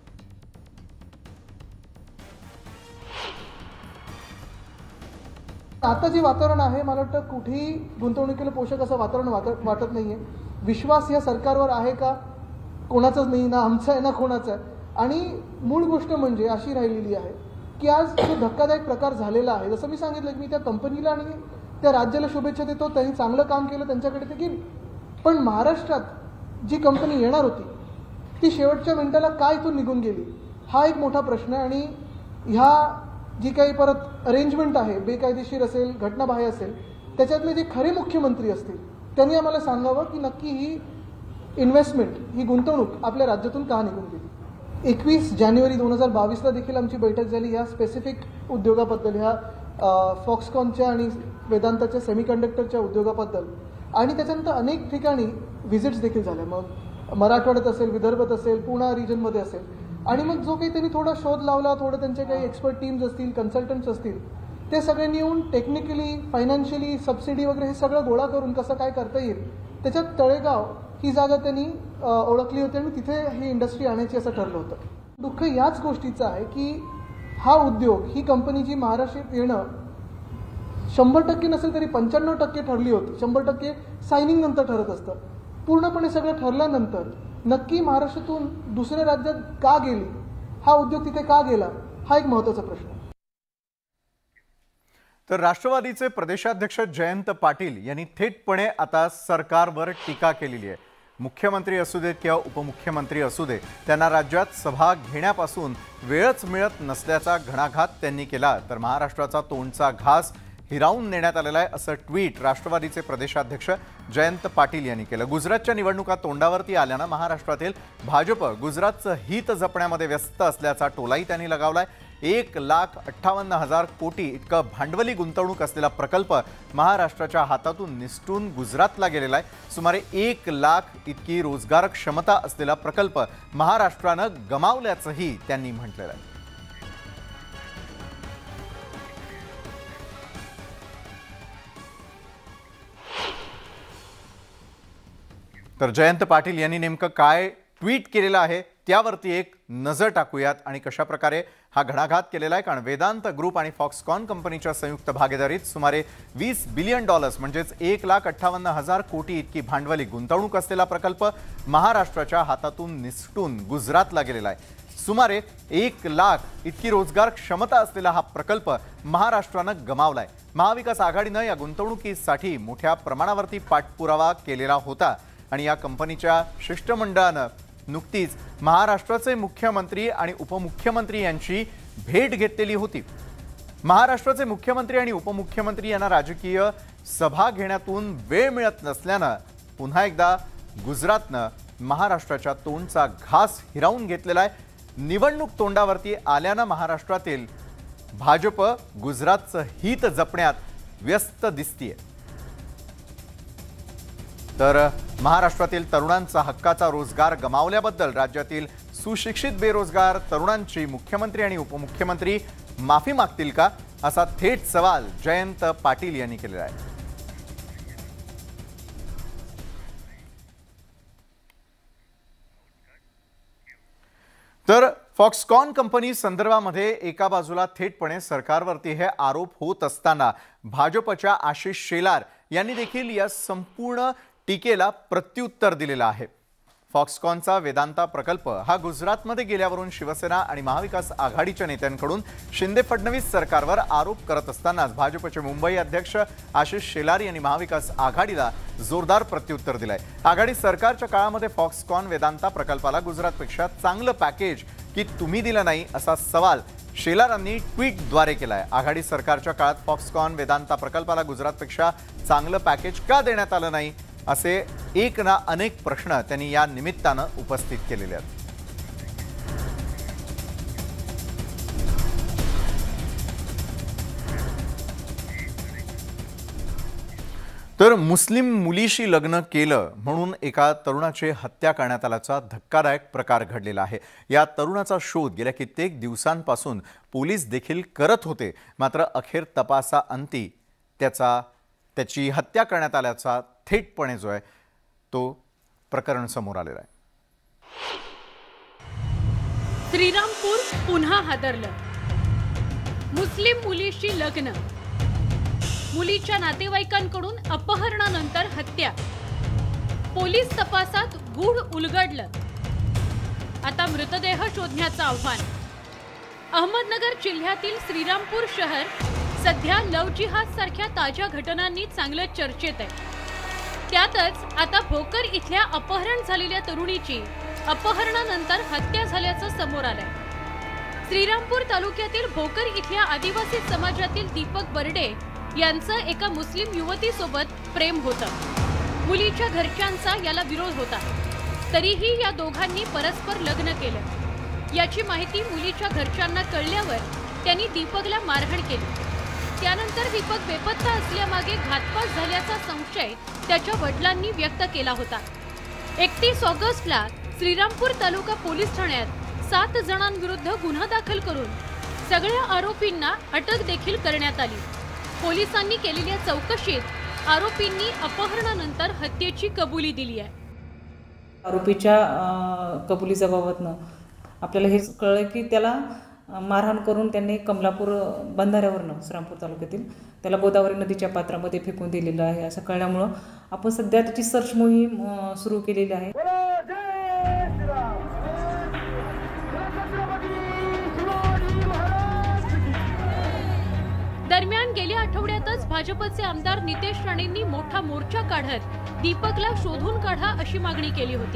[SPEAKER 15] आता जे वातावरण आहे मला वाटतं कुठेही गुंतवणुकीला पोषक असं वातावरण वाटत नाहीये. विश्वास या सरकारवर आहे का? कोणाचाच नाही, ना आमचा आहे ना कोणाचा आहे. आणि मूळ गोष्ट म्हणजे अशी राहिलेली आहे की आज जो धक्कादायक प्रकार झालेला आहे, जसं मी सांगितलं की मी त्या कंपनीला आणि त्या राज्याला शुभेच्छा देतो. त्यांनी चांगलं काम केलं, त्यांच्याकडे ते गेली. पण महाराष्ट्रात जी कंपनी येणार होती ती शेवटच्या मिनिटाला काय इथून निघून गेली हा एक मोठा प्रश्न आहे. आणि ह्या जी काही परत अरेंजमेंट आहे बेकायदेशीर असेल, घटनाबाह्य असेल, त्याच्यातले जे खरे मुख्यमंत्री असतील त्यांनी आम्हाला सांगावं की नक्की ही इन्व्हेस्टमेंट, ही गुंतवणूक आपल्या राज्यातून का निघून गेली. एकवीस जानेवारी दोन हजार बावीसला देखील आमची बैठक झाली ह्या स्पेसिफिक उद्योगाबद्दल, ह्या फॉक्सकॉनच्या आणि वेदांताच्या सेमीकंडक्टरच्या उद्योगाबद्दल. आणि त्याच्यानंतर अनेक ठिकाणी व्हिजिट्स देखील झाल्या. मग मराठवाड्यात असेल, विदर्भात असेल, पुणा रिजनमध्ये असेल. आणि मग जो काही त्यांनी थोडा शोध लावला, थोडं त्यांचे काही एक्सपर्ट टीम्स असतील, कन्सल्टंट्स असतील, ते सगळ्यांनी येऊन टेक्निकली, फायनान्शियली, सबसिडी वगैरे हे सगळं गोळा करून कसं काय करता येईल त्याच्यात तळेगाव ही जागा त्यांनी ओळखली होती आणि तिथे ही इंडस्ट्री आणायची असं ठरलं होतं. दुःख याच गोष्टीचं आहे की हा उद्योग, ही कंपनी जी महाराष्ट्रात येणं शंभर टक्के नसेल तरी पंच्याण्णव टक्के ठरली होती. शंभर टक्के सायनिंग नंतर ठरत असतं. पूर्णपणे सगळं ठरल्यानंतर नक्की महाराष्ट्रातून दुसऱ्या राज्यात का गेली, हा उद्योग तिथे का गेला, हा एक महत्त्वाचा प्रश्न.
[SPEAKER 1] तर राष्ट्रवादीचे प्रदेशाध्यक्ष जयंत पाटील यांनी थेटपणे आता सरकारवर टीका केलेली आहे. मुख्यमंत्री असू देत किंवा उपमुख्यमंत्री असू दे, त्यांना राज्यात सभा घेण्यापासून वेळच मिळत नसल्याचा घणाघात त्यांनी केला. तर महाराष्ट्राचा तोंडचा घास हिरावून नेण्यात आलेला आहे असं ट्विट राष्ट्रवादीचे प्रदेशाध्यक्ष जयंत पाटील यांनी केलं. गुजरातच्या निवडणुका तोंडावरती आल्यानं महाराष्ट्रातील भाजप गुजरातचं हित जपण्यामध्ये व्यस्त असल्याचा टोलाही त्यांनी लगावलाय. एक लाख अठ्ठावन्न हजार कोटी इतकं भांडवली गुंतवणूक असलेला प्रकल्प महाराष्ट्राच्या हातातून निसटून गुजरातला गेलेला आहे. सुमारे एक लाख इतकी रोजगार क्षमता असलेला प्रकल्प महाराष्ट्रानं गमावल्याचंही त्यांनी म्हटलेलं आहे. तर जयंत पाटील यांनी नेमकं काय ट्विट केलेलं आहे त्यावरती एक नजर टाकूयात आणि कशा प्रकारे हा घणाघात केलेला आहे. कारण वेदांत ग्रुप आणि फॉक्सकॉन कंपनीच्या संयुक्त भागीदारीत सुमारे वीस बिलियन डॉलर्स म्हणजेच एक लाख अठ्ठावन्न हजार कोटी इतकी भांडवली गुंतवणूक असलेला प्रकल्प महाराष्ट्राच्या हातातून निसटून गुजरातला गेलेला आहे. सुमारे एक लाख इतकी रोजगार क्षमता असलेला हा प्रकल्प महाराष्ट्रानं गमावलाय. महाविकास आघाडीनं या गुंतवणुकीसाठी मोठ्या प्रमाणावरती पाठपुरावा केलेला होता आणि या कंपनीच्या शिष्टमंडळानं नुकतीच महाराष्ट्राचे मुख्यमंत्री आणि उपमुख्यमंत्री यांची भेट घेतलेली होती. महाराष्ट्राचे मुख्यमंत्री आणि उपमुख्यमंत्री यांना राजकीय सभा घेण्यातून वेळ मिळत नसल्यानं पुन्हा एकदा गुजरातनं महाराष्ट्राच्या तोंडचा घास हिरावून घेतलेला आहे. निवडणूक तोंडावरती आल्यानं महाराष्ट्रातील भाजप गुजरातचं हित जपण्यात व्यस्त दिसतीये. तर महाराष्ट्रातील तरुणांचा हक्काचा रोजगार गमावल्याबद्दल राज्यातील सुशिक्षित बेरोजगार तरुणांची मुख्यमंत्री आणि उपमुख्यमंत्री माफी मागतील का, असा थेट सवाल जयंत पाटील यांनी केलेला आहे. तर फॉक्सकॉन कंपनी संदर्भामध्ये एका बाजूला थेटपणे सरकारवरती हे आरोप होत असताना भाजपच्या आशिष शेलार यांनी देखील या संपूर्ण टीकेला प्रत्युत्तर दिलेलं आहे. फॉक्सकॉनचा वेदांता प्रकल्प हा गुजरातमध्ये गेल्यावरून शिवसेना आणि महाविकास आघाडीच्या नेत्यांकडून शिंदे फडणवीस सरकारवर आरोप करत असतानाच भाजपचे मुंबई अध्यक्ष आशिष शेलार यांनी महाविकास आघाडीला जोरदार प्रत्युत्तर दिलंय. आघाडी सरकारच्या काळामध्ये फॉक्सकॉन वेदांता प्रकल्पाला गुजरातपेक्षा चांगलं पॅकेज की तुम्ही दिलं नाही, असा सवाल शेलारांनी ट्विटद्वारे केलाय. आघाडी सरकारच्या काळात फॉक्सकॉन वेदांता प्रकल्पाला गुजरातपेक्षा चांगलं पॅकेज का देण्यात आलं नाही, असे एक ना अनेक प्रश्न त्यांनी या निमित्तानं उपस्थित केलेले आहेत. तर मुस्लिम मुलीशी लग्न केलं म्हणून एका तरुणाची हत्या करण्यात आल्याचा धक्कादायक प्रकार घडलेला आहे. या तरुणाचा शोध गेल्या कित्येक दिवसांपासून पोलीस देखील करत होते. मात्र अखेर तपासाअंती त्याचा त्याची हत्या करण्यात आल्याचा थेटपणे जो आहे तो प्रकरण समोर आलेला आहे.
[SPEAKER 2] श्रीरामपूर पुन्हा हादरलं. मुस्लिम मुलीशी लग्न, मुलीच्या नातेवाईकांकडून अपहरणानंतर हत्या, पोलीस तपासात गूढ उलगडलं. आता मृतदेह शोधण्याचं आव्हान. अहमदनगर जिल्ह्यातील श्रीरामपूर शहर सध्या लव जिहाद सारख्या ताज्या घटनांनी चांगलं चर्चेत आहे. त्यातच आता भोकर इथल्या अपहरण झालेल्या तरुणीची अपहरणानंतर हत्या झाल्याचं समोर आलंय. श्रीरामपूर तालुक्यातील भोकर इथल्या आदिवासी समाजातील दीपक बर्डे यांचं एका मुस्लिम युवतीसोबत प्रेम होतं. मुलीच्या घरच्यांचा याला विरोध होता. तरीही या दोघांनी परस्पर लग्न केलं. याची माहिती मुलीच्या घरच्यांना कळल्यावर त्यांनी दीपकला मारहाण केली. त्यानंतर दीपक बेपत्ता असल्यामागे घातपात झाल्याचा संशय त्याच्या वडिलांनी व्यक्त केला होता. एकतीस ऑगस्टला श्रीरामपूर तालुका पोलीस ठाण्यात सात जणांविरुद्ध गुन्हा दाखल करून सगळ्या आरोपींना अटक देखील करण्यात आली. पोलिसांनी केलेल्या चौकशीत आरोपींनी अपहरणानंतर हत्येची कबुली दिली आहे.
[SPEAKER 16] आरोपीच्या कबुलीच्या बाबतनं आपल्याला हे कळलं की त्याला मारहाण करून त्यांनी कमलापूर बंधाऱ्यावरनं श्रामपूर तालुक्यातील त्याला गोदावरी नदीच्या पात्रामध्ये फेकून दिलेलं आहे असं कळल्यामुळं आपण सध्या त्याची सर्च मोहीम सुरू केलेली आहे.
[SPEAKER 2] दरम्यान गेल्या आठवड्यातच भाजपचे आमदार नितेश राणेंनी मोठा मोर्चा काढत दीपकला शोधून काढा अशी मागणी केली होती.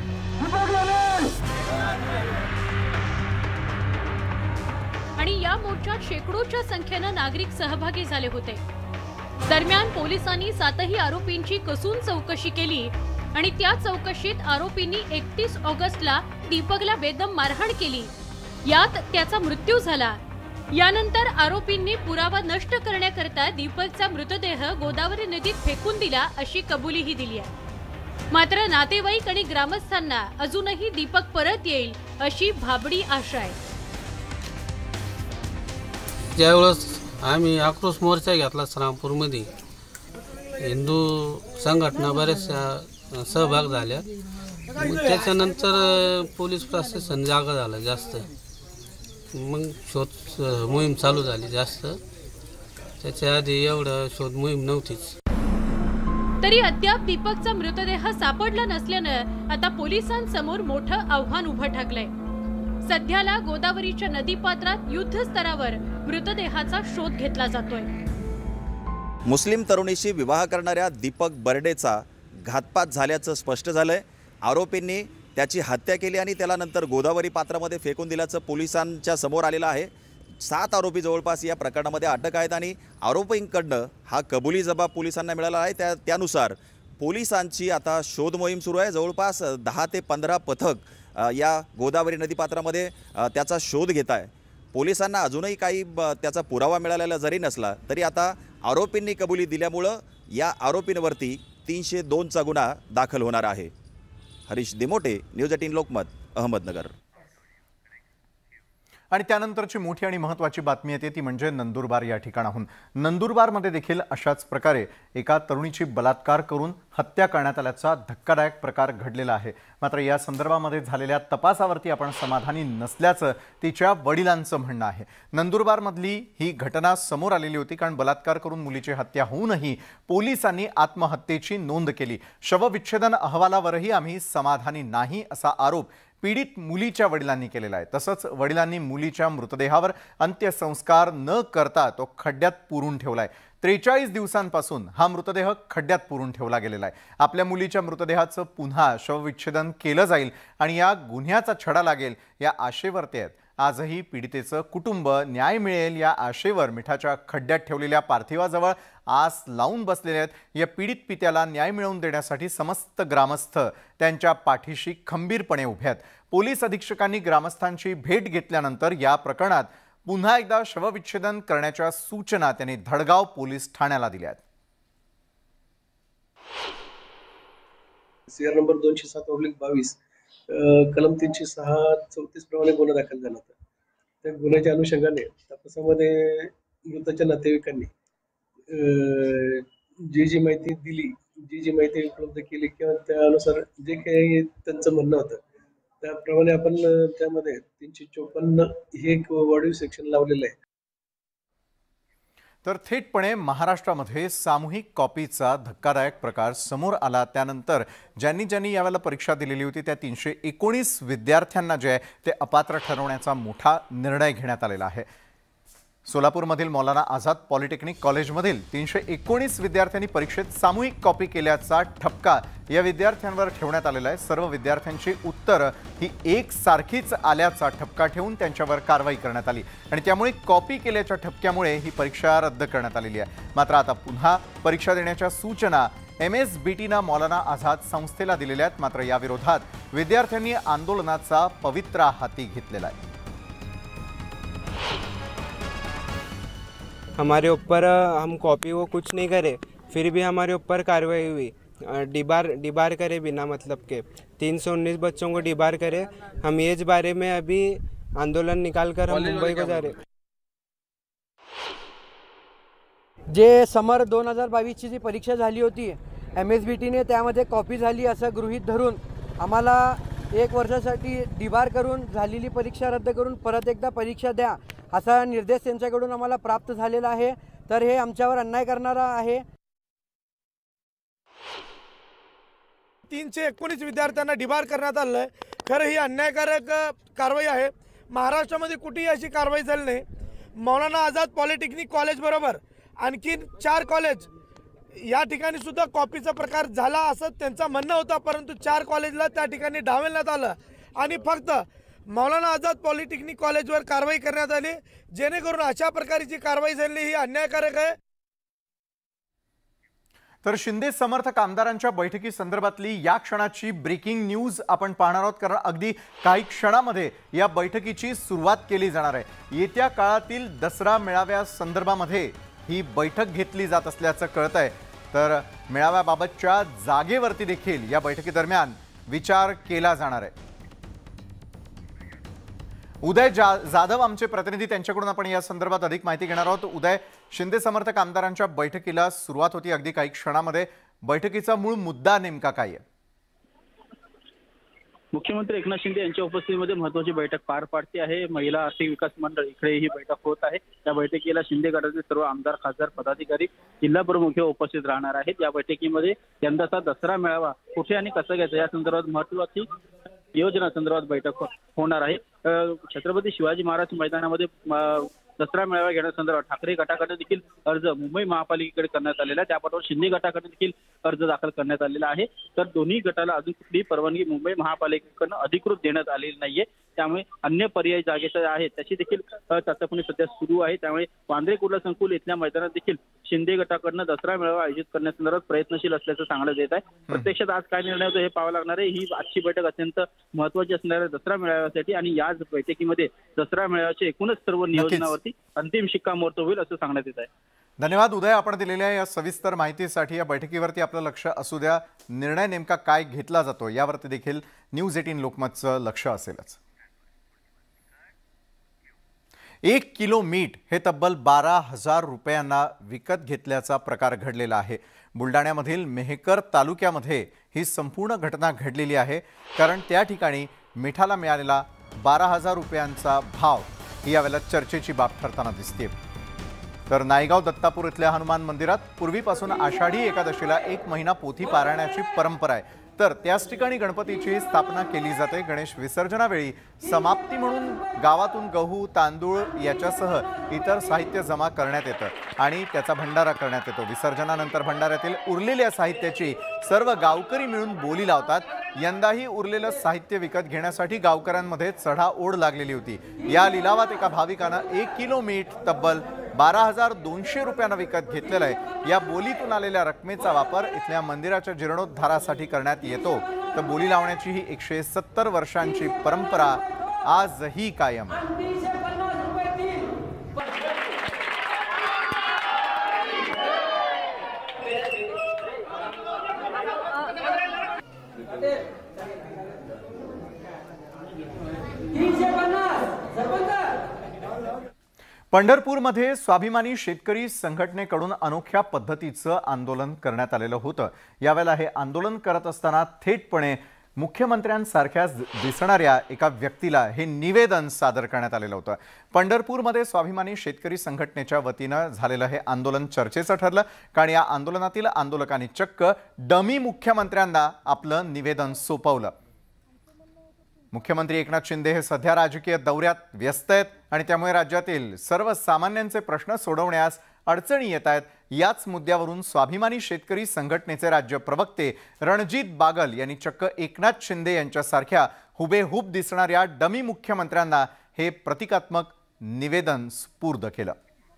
[SPEAKER 2] आणि या मोर्चात शेकडोच्या संख्येनं नागरिक सहभागी झाले होते. दरम्यान पोलिसांनी सातही आरोपींची कसून चौकशी केली आणि त्या चौकशीत आरोपींनी एकतीस ऑगस्टला दीपकला बेदम मारहाण केली. यात त्याचा मृत्यू झाला. यानंतर आरोपींनी पुरावा नष्ट करण्याकरता दीपकचा मृतदेह गोदावरी नदीत फेकून दिला अशी कबुलीही दिली आहे. मात्र नातेवाईक आणि ग्रामस्थांना अजूनही दीपक परत येईल अशी भाबडी आशा आहे.
[SPEAKER 17] ज्यावेळेस आम्ही आक्रोश मोर्चा घेतला श्रामपूरमध्ये, हिंदू संघटना बऱ्याचशा सहभाग झाल्या. मग त्याच्यानंतर पोलीस प्रशासन जागा झालं जास्त, मग शोध मोहीम चालू झाली जास्त. त्याच्या आधी एवढं शोध मोहीम नव्हतीच.
[SPEAKER 2] तरी अद्याप दीपकचा मृतदेह सापडला नसल्यानं आता पोलिसांसमोर मोठं आव्हान उभं ठाकलंय. सध्याला गोदावरीच्या नदीपात्रात युद्ध स्तरावर मृतदेहाचा शोध घेतला जातोय.
[SPEAKER 18] मुस्लिम तरुणीशी विवाह करणाऱ्या दीपक बर्डेचा घातपात झाल्याचं स्पष्ट झालंय. आरोपींनी त्याची हत्या केली आणि त्याला नंतर गोदावरी पात्रामध्ये फेकून दिल्याचं पोलिसांच्या समोर आलेलं आहे. सात आरोपी जवळपास या प्रकरणामध्ये अटक आहेत आणि आरोपींकडनं हा कबुली जबाब पोलिसांना मिळाला आहे. त्या त्यानुसार पोलिसांची आता शोध मोहीम सुरू आहे. जवळपास दहा ते पंधरा पथक या गोदावरी नदीपात्रामध्ये त्याचा शोध घेत आहे. पोलिसांना अजूनही काही त्याचा पुरावा मिळालेला जरी नसला तरी आता आरोपींनी कबुली दिल्यामुळं या आरोपींवरती तीनशे दोनचा गुन्हा दाखल होणार आहे. Harish Dimote, news eighteen Lokmat, Ahmednagar.
[SPEAKER 1] आणि त्यानंतरची मोठी आणि महत्त्वाची बातमी येते ती म्हणजे नंदुरबार या ठिकाणाहून. नंदुरबारमध्ये देखील अशाच प्रकारे एका तरुणीची बलात्कार करून हत्या करण्यात आल्याचा धक्कादायक प्रकार घडलेला आहे. मात्र या संदर्भामध्ये झालेल्या तपासावरती आपण समाधानी नसल्याचं तिच्या वडिलांचं म्हणणं आहे. नंदुरबारमधली ही घटना समोर आलेली होती कारण बलात्कार करून मुलीची हत्या होऊनही पोलिसांनी आत्महत्येची नोंद केली. शवविच्छेदन अहवालावरही आम्ही समाधानी नाही असा आरोप पीडित मुलीच्या वडिलांनी केलेला आहे. तसंच वडिलांनी मुलीच्या मृतदेहावर अंत्यसंस्कार न करता तो खड्ड्यात पुरून ठेवलाय. त्रेचाळीस दिवसांपासून हा मृतदेह खड्ड्यात पुरून ठेवला गेलेला आहे. आपल्या मुलीच्या मृतदेहाचं पुन्हा शवविच्छेदन केलं जाईल आणि या गुन्ह्याचा छडा लागेल या आशेवर ते आहेत. आजही पीडितेचं कुटुंब न्याय मिळेल या आशेवर मिठाच्या खड्ड्यात ठेवलेल्या पार्थिवाजवळ आस लावून बसलेले आहेत. या पीडित पित्याला न्याय मिळवून देण्यासाठी समस्त ग्रामस्थ त्यांच्या पाठीशी खंबीरपणे उभे आहेत. पोलीस अधीक्षकांनी ग्रामस्थांची भेट घेतल्यानंतर या प्रकरणात पुन्हा एकदा शवविच्छेदन करण्याच्या सूचना त्यांनी धडगाव पोलीस ठाण्याला दिल्या आहेत.
[SPEAKER 19] सीआर नंबर दोनशे सात ऑब्लिक बावीस कलम तीनशे सहा चौतीस प्रमाणे गुन्हा दाखल झाला होता. त्या गुन्ह्याच्या अनुषंगाने तपासामध्ये मृताच्या नातेवाईकांनी जी जी माहिती दिली, जी जी माहिती उपलब्ध केली किंवा त्यानुसार जे काही त्यांचं म्हणणं होतं त्याप्रमाणे आपण त्यामध्ये तीनशे चोपन्न हे एक वाढीव सेक्शन लावलेलं आहे.
[SPEAKER 1] तर थेटपणे महाराष्ट्रामध्ये सामूहिक कॉपीचा धक्कादायक प्रकार समोर आला. त्यानंतर ज्यांनी ज्यांनी यावेळेला परीक्षा दिलेली होती त्या तीनशे एकोणीस विद्यार्थ्यांना जे आहे ते अपात्र ठरवण्याचा मोठा निर्णय घेण्यात आलेला आहे. सोलापूरमधील मौलाना आझाद पॉलिटेक्निक कॉलेजमधील तीनशे एकोणीस विद्यार्थ्यांनी परीक्षेत सामूहिक कॉपी केल्याचा ठपका या विद्यार्थ्यांवर ठेवण्यात आलेला आहे. सर्व विद्यार्थ्यांची उत्तरं ही एक सारखीच आल्याचा ठपका ठेवून त्यांच्यावर कारवाई करण्यात आली आणि त्यामुळे कॉपी केल्याच्या ठपक्यामुळे ही परीक्षा रद्द करण्यात आलेली आहे. मात्र आता पुन्हा परीक्षा देण्याच्या सूचना एम एस बी टीनं मौलाना आझाद संस्थेला दिलेल्या आहेत. मात्र या विरोधात विद्यार्थ्यांनी आंदोलनाचा पवित्रा हाती घेतलेला आहे.
[SPEAKER 20] हमारे ऊपर हम कॉपी वो कुछ नहीं करे, फिर भी हमारे ऊपर कार्रवाई हुई. डिबार डिबार करे बिना मतलब के तीन सौ उन्नीस बच्चों को डिबार करे. हम एज बारे में अभी आंदोलन निकाल कर हम मुंबई को जा रहे.
[SPEAKER 21] जे समर दोन हजार बावीसची जी परीक्षा झाली होती एम एस बी टीने त्यामध्ये कॉपी झाली असं गृहीत धरून आम्हाला एक वर्षासाठी डिबार करून झालेली परीक्षा रद्द करून परत एकदा परीक्षा द्या असा निर्देश त्यांच्याकडून आम्हाला प्राप्त झालेला आहे। तर हे आमच्यावर अन्याय करणारा आहे।
[SPEAKER 3] तीनशे एकोणीस विद्यार्थ्यांना डिबार करण्यात आलं आहे। खरं ही अन्यायकारक कारवाई आहे। महाराष्ट्रामध्ये कुठेही अशी कारवाई झाली नाही। मौलाना आझाद पॉलिटेक्निक कॉलेज बरोबर आणखीन चार कॉलेज या ठिकाणी सुद्धा कॉपीचा प्रकार झाला असं त्यांचं म्हणणं होतं, परंतु चार कॉलेजला त्या ठिकाणी डावलण्यात आलं आणि फक्त मौलाना आझाद पॉलिटेक्निक कॉलेजवर कारवाई करण्यात आली, जेणेकरून अशा प्रकारची कारवाई झाली ही अन्यायकारक आहे।
[SPEAKER 1] तर शिंदे समर्थक आमदारांच्या बैठकी संदर्भातली या क्षणाची ब्रेकिंग न्यूज आपण पाहणार आहोत, कारण अगदी काही क्षणामध्ये या बैठकीची सुरुवात केली जाणार आहे। येत्या काळातील दसरा मेळाव्या संदर्भामध्ये ही बैठक घेतली जात असल्याचं कळत आहे। तर मेळाव्याबाबतच्या जागेवरती देखील या बैठकीदरम्यान विचार केला जाणार आहे। उदय जा जाधव आमचे प्रतिनिधी, त्यांच्याकडून आपण या संदर्भात अधिक माहिती घेणार आहोत। उदय, शिंदे समर्थक आमदारांच्या बैठकीला सुरुवात होती अगदी काही क्षणामध्ये, बैठकीचा मूळ मुद्दा नेमका काय आहे?
[SPEAKER 22] मुख्यमंत्री एकनाथ शिंदे यांच्या उपस्थितीमध्ये महत्त्वाची बैठक पार पाडते आहे। महिला आर्थिक विकास मंडळ इकडे ही बैठक होत आहे। या बैठकीला शिंदे गटातील सर्व आमदार, खासदार, पदाधिकारी, जिल्हा प्रमुख उपस्थित राहणार आहेत। या बैठकीमध्ये यंदाचा दसरा मेळावा कुठे आणि कसा घ्यायचा या संदर्भात महत्त्वाची योजना संदर्भात बैठक होणार आहे। छत्रपती शिवाजी महाराज मैदानामध्ये दसरा मेळावा घेण्यासंदर्भात ठाकरे गटाकडे देखील अर्ज मुंबई महापालिकेकडे करण्यात आलेला आहे। त्यापाठोपाठ शिंदे गटाकडे देखील अर्ज दाखल करण्यात आलेला आहे। तर दोन्ही गटाला अजून कुठलीही परवानगी मुंबई महापालिकेकडून अधिकृत देण्यात आलेली नाहीये, त्यामुळे अन्य पर्यायी जागेचा आहे त्याची देखील चाचपणी सध्या सुरू आहे। त्यामुळे वांद्रे कुर्ला संकुल इथल्या मैदानात देखील शिंदे गटाकडनं दसरा मेळावा आयोजित करण्यासंदर्भात प्रयत्नशील असल्याचं सांगण्यात येत आहे। प्रत्यक्षात आज काय निर्णय होतो हे पाहावं लागणार आहे। ही आजची बैठक अत्यंत महत्त्वाची असणार आहे दसरा मेळाव्यासाठी आणि याच बैठकीमध्ये दसरा मेळाव्याच्या एकूणच सर्व नियोजनावरती अंतिम शिक्कामोर्तब होईल असं सांगण्यात येत आहे।
[SPEAKER 1] धन्यवाद उदय, आपण दिलेल्या या सविस्तर माहितीसाठी। या बैठकीवरती आपलं लक्ष असू द्या, निर्णय नेमका काय घेतला जातो यावरती देखील न्यूज एटीन लोकमतचं लक्ष असेलच। एक किलो मीठ हे तब्बल बारा हजार रुपयांना विकत घेतल्याचा प्रकार घडलेला आहे। बुलढाण्यामधील मेहकर तालुक्यामध्ये ही संपूर्ण घटना घडलेली आहे, कारण त्या ठिकाणी मिठाला मिळालेला बारा हजार रुपयांचा भाव ही यावेळेला चर्चेची बाब ठरताना दिसते। तर नायगाव दत्तापूर इथल्या हनुमान मंदिरात पूर्वीपासून आषाढी एकादशीला एक महिना पोथी पारायणाची परंपरा आहे, तर त्याच ठिकाणी गणपतीची स्थापना केली जाते। गणेश विसर्जनावेळी समाप्ती म्हणून गावातून गहू, तांदूळ याच्यासह इतर साहित्य जमा करण्यात येतं आणि त्याचा भंडारा करण्यात येतो। विसर्जनानंतर भंडाऱ्यातील उरलेल्या साहित्याची सर्व गावकरी मिळून बोली लावतात। यंदाही उरलेलं साहित्य विकत घेण्यासाठी गावकऱ्यांमध्ये चढाओढ लागलेली होती। या लिलावात एका भाविकानं एक किलो मीठ तब्बल बारा हजार दोनशे रुपयांना विकत घेतलेला आहे। या बोलीतून आलेल्या रकमेचा वापर इथल्या मंदिराच्या जीर्णोद्धारासाठी करण्यात येतो। तर बोली लावण्याची ही एकशे सत्तर वर्षांची परंपरा आजही कायम आहे। पंढरपूरमध्ये स्वाभिमानी शेतकरी संघटनेकडून अनोख्या पद्धतीचं आंदोलन करण्यात आलेलं होतं। यावेळेला हे आंदोलन करत असताना थेटपणे मुख्यमंत्र्यांसारख्याच दिसणाऱ्या एका व्यक्तीला हे निवेदन सादर करण्यात आलेलं होतं। पंढरपूरमध्ये स्वाभिमानी शेतकरी संघटनेच्या वतीनं झालेलं हे आंदोलन चर्चेचं ठरलं, कारण या आंदोलनातील आंदोलकांनी चक्क डमी मुख्यमंत्र्यांना आपलं निवेदन सोपवलं। मुख्यमंत्री एकनाथ शिंदे हे सध्या राजकीय दौऱ्यात व्यस्त आहेत आणि त्यामुळे राज्यातील सर्वसामान्यांचे प्रश्न सोडवण्यास अडचणी येत आहेत। याच मुद्द्यावरून स्वाभिमानी शेतकरी संघटनेचे राज्य प्रवक्ते रणजित बागल यांनी चक्क एकनाथ शिंदे यांच्यासारख्या हुबेहूब दिसणाऱ्या डमी मुख्यमंत्र्यांना हे प्रतिकात्मक निवेदन सुपूर्द केलं।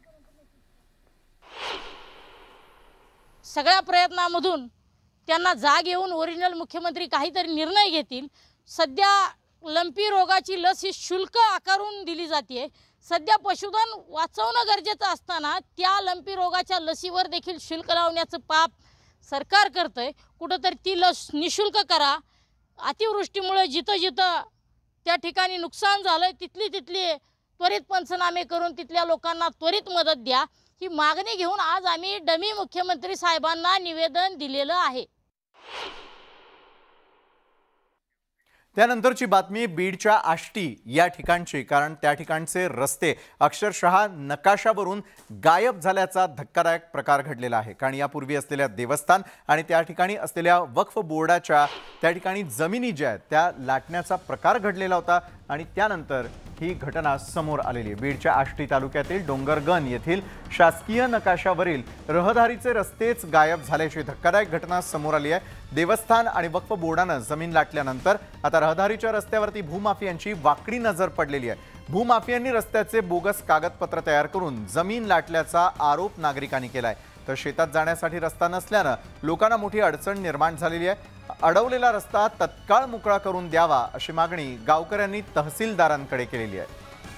[SPEAKER 23] सगळ्या प्रयत्नांमधून त्यांना जाग येऊन ओरिजिनल मुख्यमंत्री काहीतरी निर्णय घेतील। सध्या लंपी रोगाची लस ही शुल्क आकारून दिली जाते। सध्या पशुधन वाचवणं गरजेचं असताना त्या लंपी रोगाच्या लसीवर देखील शुल्क लावण्याचं पाप सरकार करतंय। कुठंतरी ती लस निशुल्क करा। अतिवृष्टीमुळे जिथं जिथं त्या ठिकाणी नुकसान झालं तिथली तिथली त्वरित पंचनामे करून तिथल्या लोकांना त्वरित मदत द्या, ही मागणी घेऊन आज आम्ही डमी मुख्यमंत्री साहेबांना निवेदन दिलेलं आहे।
[SPEAKER 1] त्यानंतरची बातमी बीडच्या आष्टी या ठिकाणची, कारण त्या ठिकाणचे रस्ते अक्षरशः नकाशावरून गायब झाल्याचा धक्कादायक प्रकार घडलेला आहे। कारण यापूर्वी असलेल्या देवस्थान आणि त्या ठिकाणी असलेल्या वक्फ बोर्डाच्या त्या ठिकाणी जमिनी ज्या आहेत त्या लाटण्याचा प्रकार घडलेला होता आणि त्यानंतर ही घटना समोर आलेली आहे। बीडच्या आष्टी तालुक्यातील डोंगरगण येथील शासकीय नकाशावरील रहदारीचे रस्तेच गायब झाल्याची धक्कादायक घटना समोर आली आहे। देवस्थान आणि वक्फ बोर्डाने जमीन लाटल्यानंतर आता रहदारीच्या रस्त्यावरती भूमाफियांची वाकडी नजर पडलेली आहे। भूमाफियांनी रस्त्याचे बोगस कागदपत्र तयार करून जमीन लाटल्याचा आरोप नागरिकांनी केलाय। तर शेतात जाण्यासाठी रस्ता नसल्याने लोकांना मोठी अडचण निर्माण झालेली आहे। अडवलेला रस्ता तत्काळ मोकळा करून द्यावा अशी मागणी गावकऱ्यांनी तहसीलदारांकडे केलेली आहे।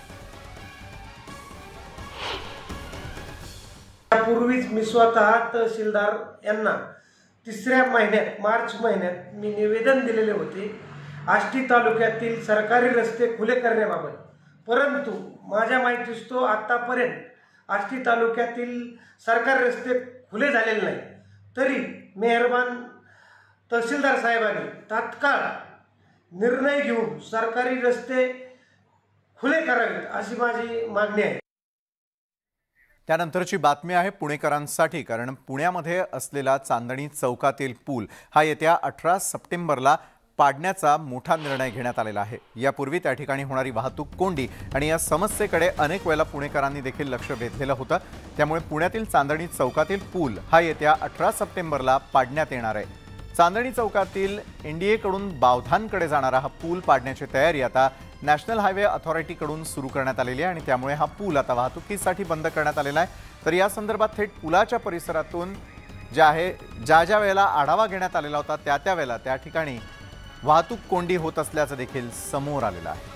[SPEAKER 7] पूर्वीच मी स्वतः तहसीलदार यांना तिसऱ्या महिन्यात मार्च महिन्यात मी निवेदन दिलेले होते आष्टी तालुक्यातील सरकारी रस्ते खुले करण्याबाबत, परंतु माझ्या माहितीस तो आतापर्यंत आष्टी तालुक्यातील सरकारी रस्ते खुले झालेले नाही। तरी मेहरबान तहसीलदार साहेबांनी तात्काळ निर्णय घेऊन सरकारी रस्ते खुले करावेत अशी माझी मागणी आहे।
[SPEAKER 1] त्यानंतरची बातमी आहे पुणेकरांसाठी, कारण पुण्यामध्ये असलेला चांदणी चौकातील पूल हा येत्या अठरा सप्टेंबरला पाडण्याचा मोठा निर्णय घेण्यात आलेला आहे। यापूर्वी त्या ठिकाणी होणारी वाहतूक कोंडी आणि या समस्येकडे अनेक वेळेला पुणेकरांनी देखील लक्ष वेधलेलं होतं। त्यामुळे पुण्यातील चांदणी चौकातील पूल हा येत्या अठरा सप्टेंबरला पाडण्यात येणार आहे। चांदणी चौकातील एनडीएकडून बावधानकडे जाणारा हा पूल पाडण्याची तयारी आता नॅशनल हायवे अथॉरिटीकडून सुरू करण्यात आलेली आहे आणि त्यामुळे हा पूल आता वाहतुकीसाठी बंद करण्यात आलेला आहे। तर या संदर्भात थेट पुलाच्या परिसरातून जे आहे ज्या ज्या वेळेला आढावा घेण्यात आलेला होता त्या त्या वेळेला त्या ठिकाणी वाहतूक कोंडी होत असल्याचं देखील समोर आलेलं आहे।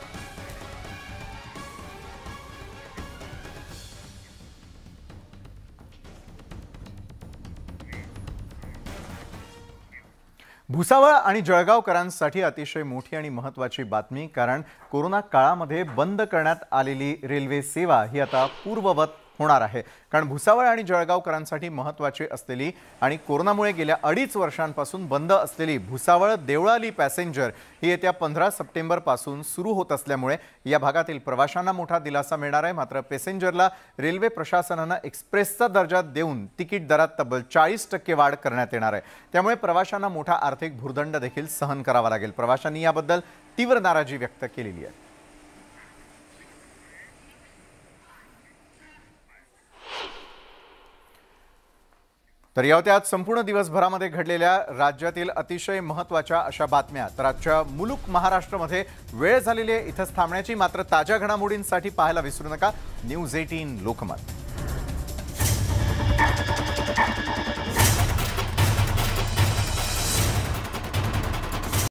[SPEAKER 1] भुसावळ आणि जळगावकरांसाठी अतिशय मोठी आणि महत्त्वाची बातमी, कारण कोरोना काळामध्ये बंद करण्यात आलेली रेल्वे सेवा ही आता पूर्ववत होणार आहे। कारण भुसावळ आणि जळगावकरांसाठी महत्त्वाची असलेली आणि कोरोनामुळे गेल्या अडीच वर्षांपासून बंद असलेली भुसावळ देवळाली पॅसेंजर ही येत्या पंधरा सप्टेंबर पासून सुरू होत असल्यामुळे या भागातील प्रवाशांना मोठा दिलासा मिळणार आहे। मात्र पॅसेंजरला रेल्वे प्रशासनाने एक्सप्रेसचा दर्जा देऊन तिकीट दरात तब्बल चाळीस टक्के वाढ करण्यात येणार आहे। त्यामुळे प्रवाशांना मोठा आर्थिक भुर्दंड देखील सहन करावा लागेल। प्रवाशांनी याबद्दल तीव्र नाराजी व्यक्त केलेली आहे। तर या होत्या आज संपूर्ण दिवसभरामध्ये घडलेल्या राज्यातील अतिशय महत्त्वाच्या अशा बातम्या। तर आजच्या मुलुक महाराष्ट्रामध्ये वेळ झालेली आहे इथंच थांबण्याची, मात्र ताज्या घडामोडींसाठी पाहायला विसरू नका न्यूज अठरा लोकमत।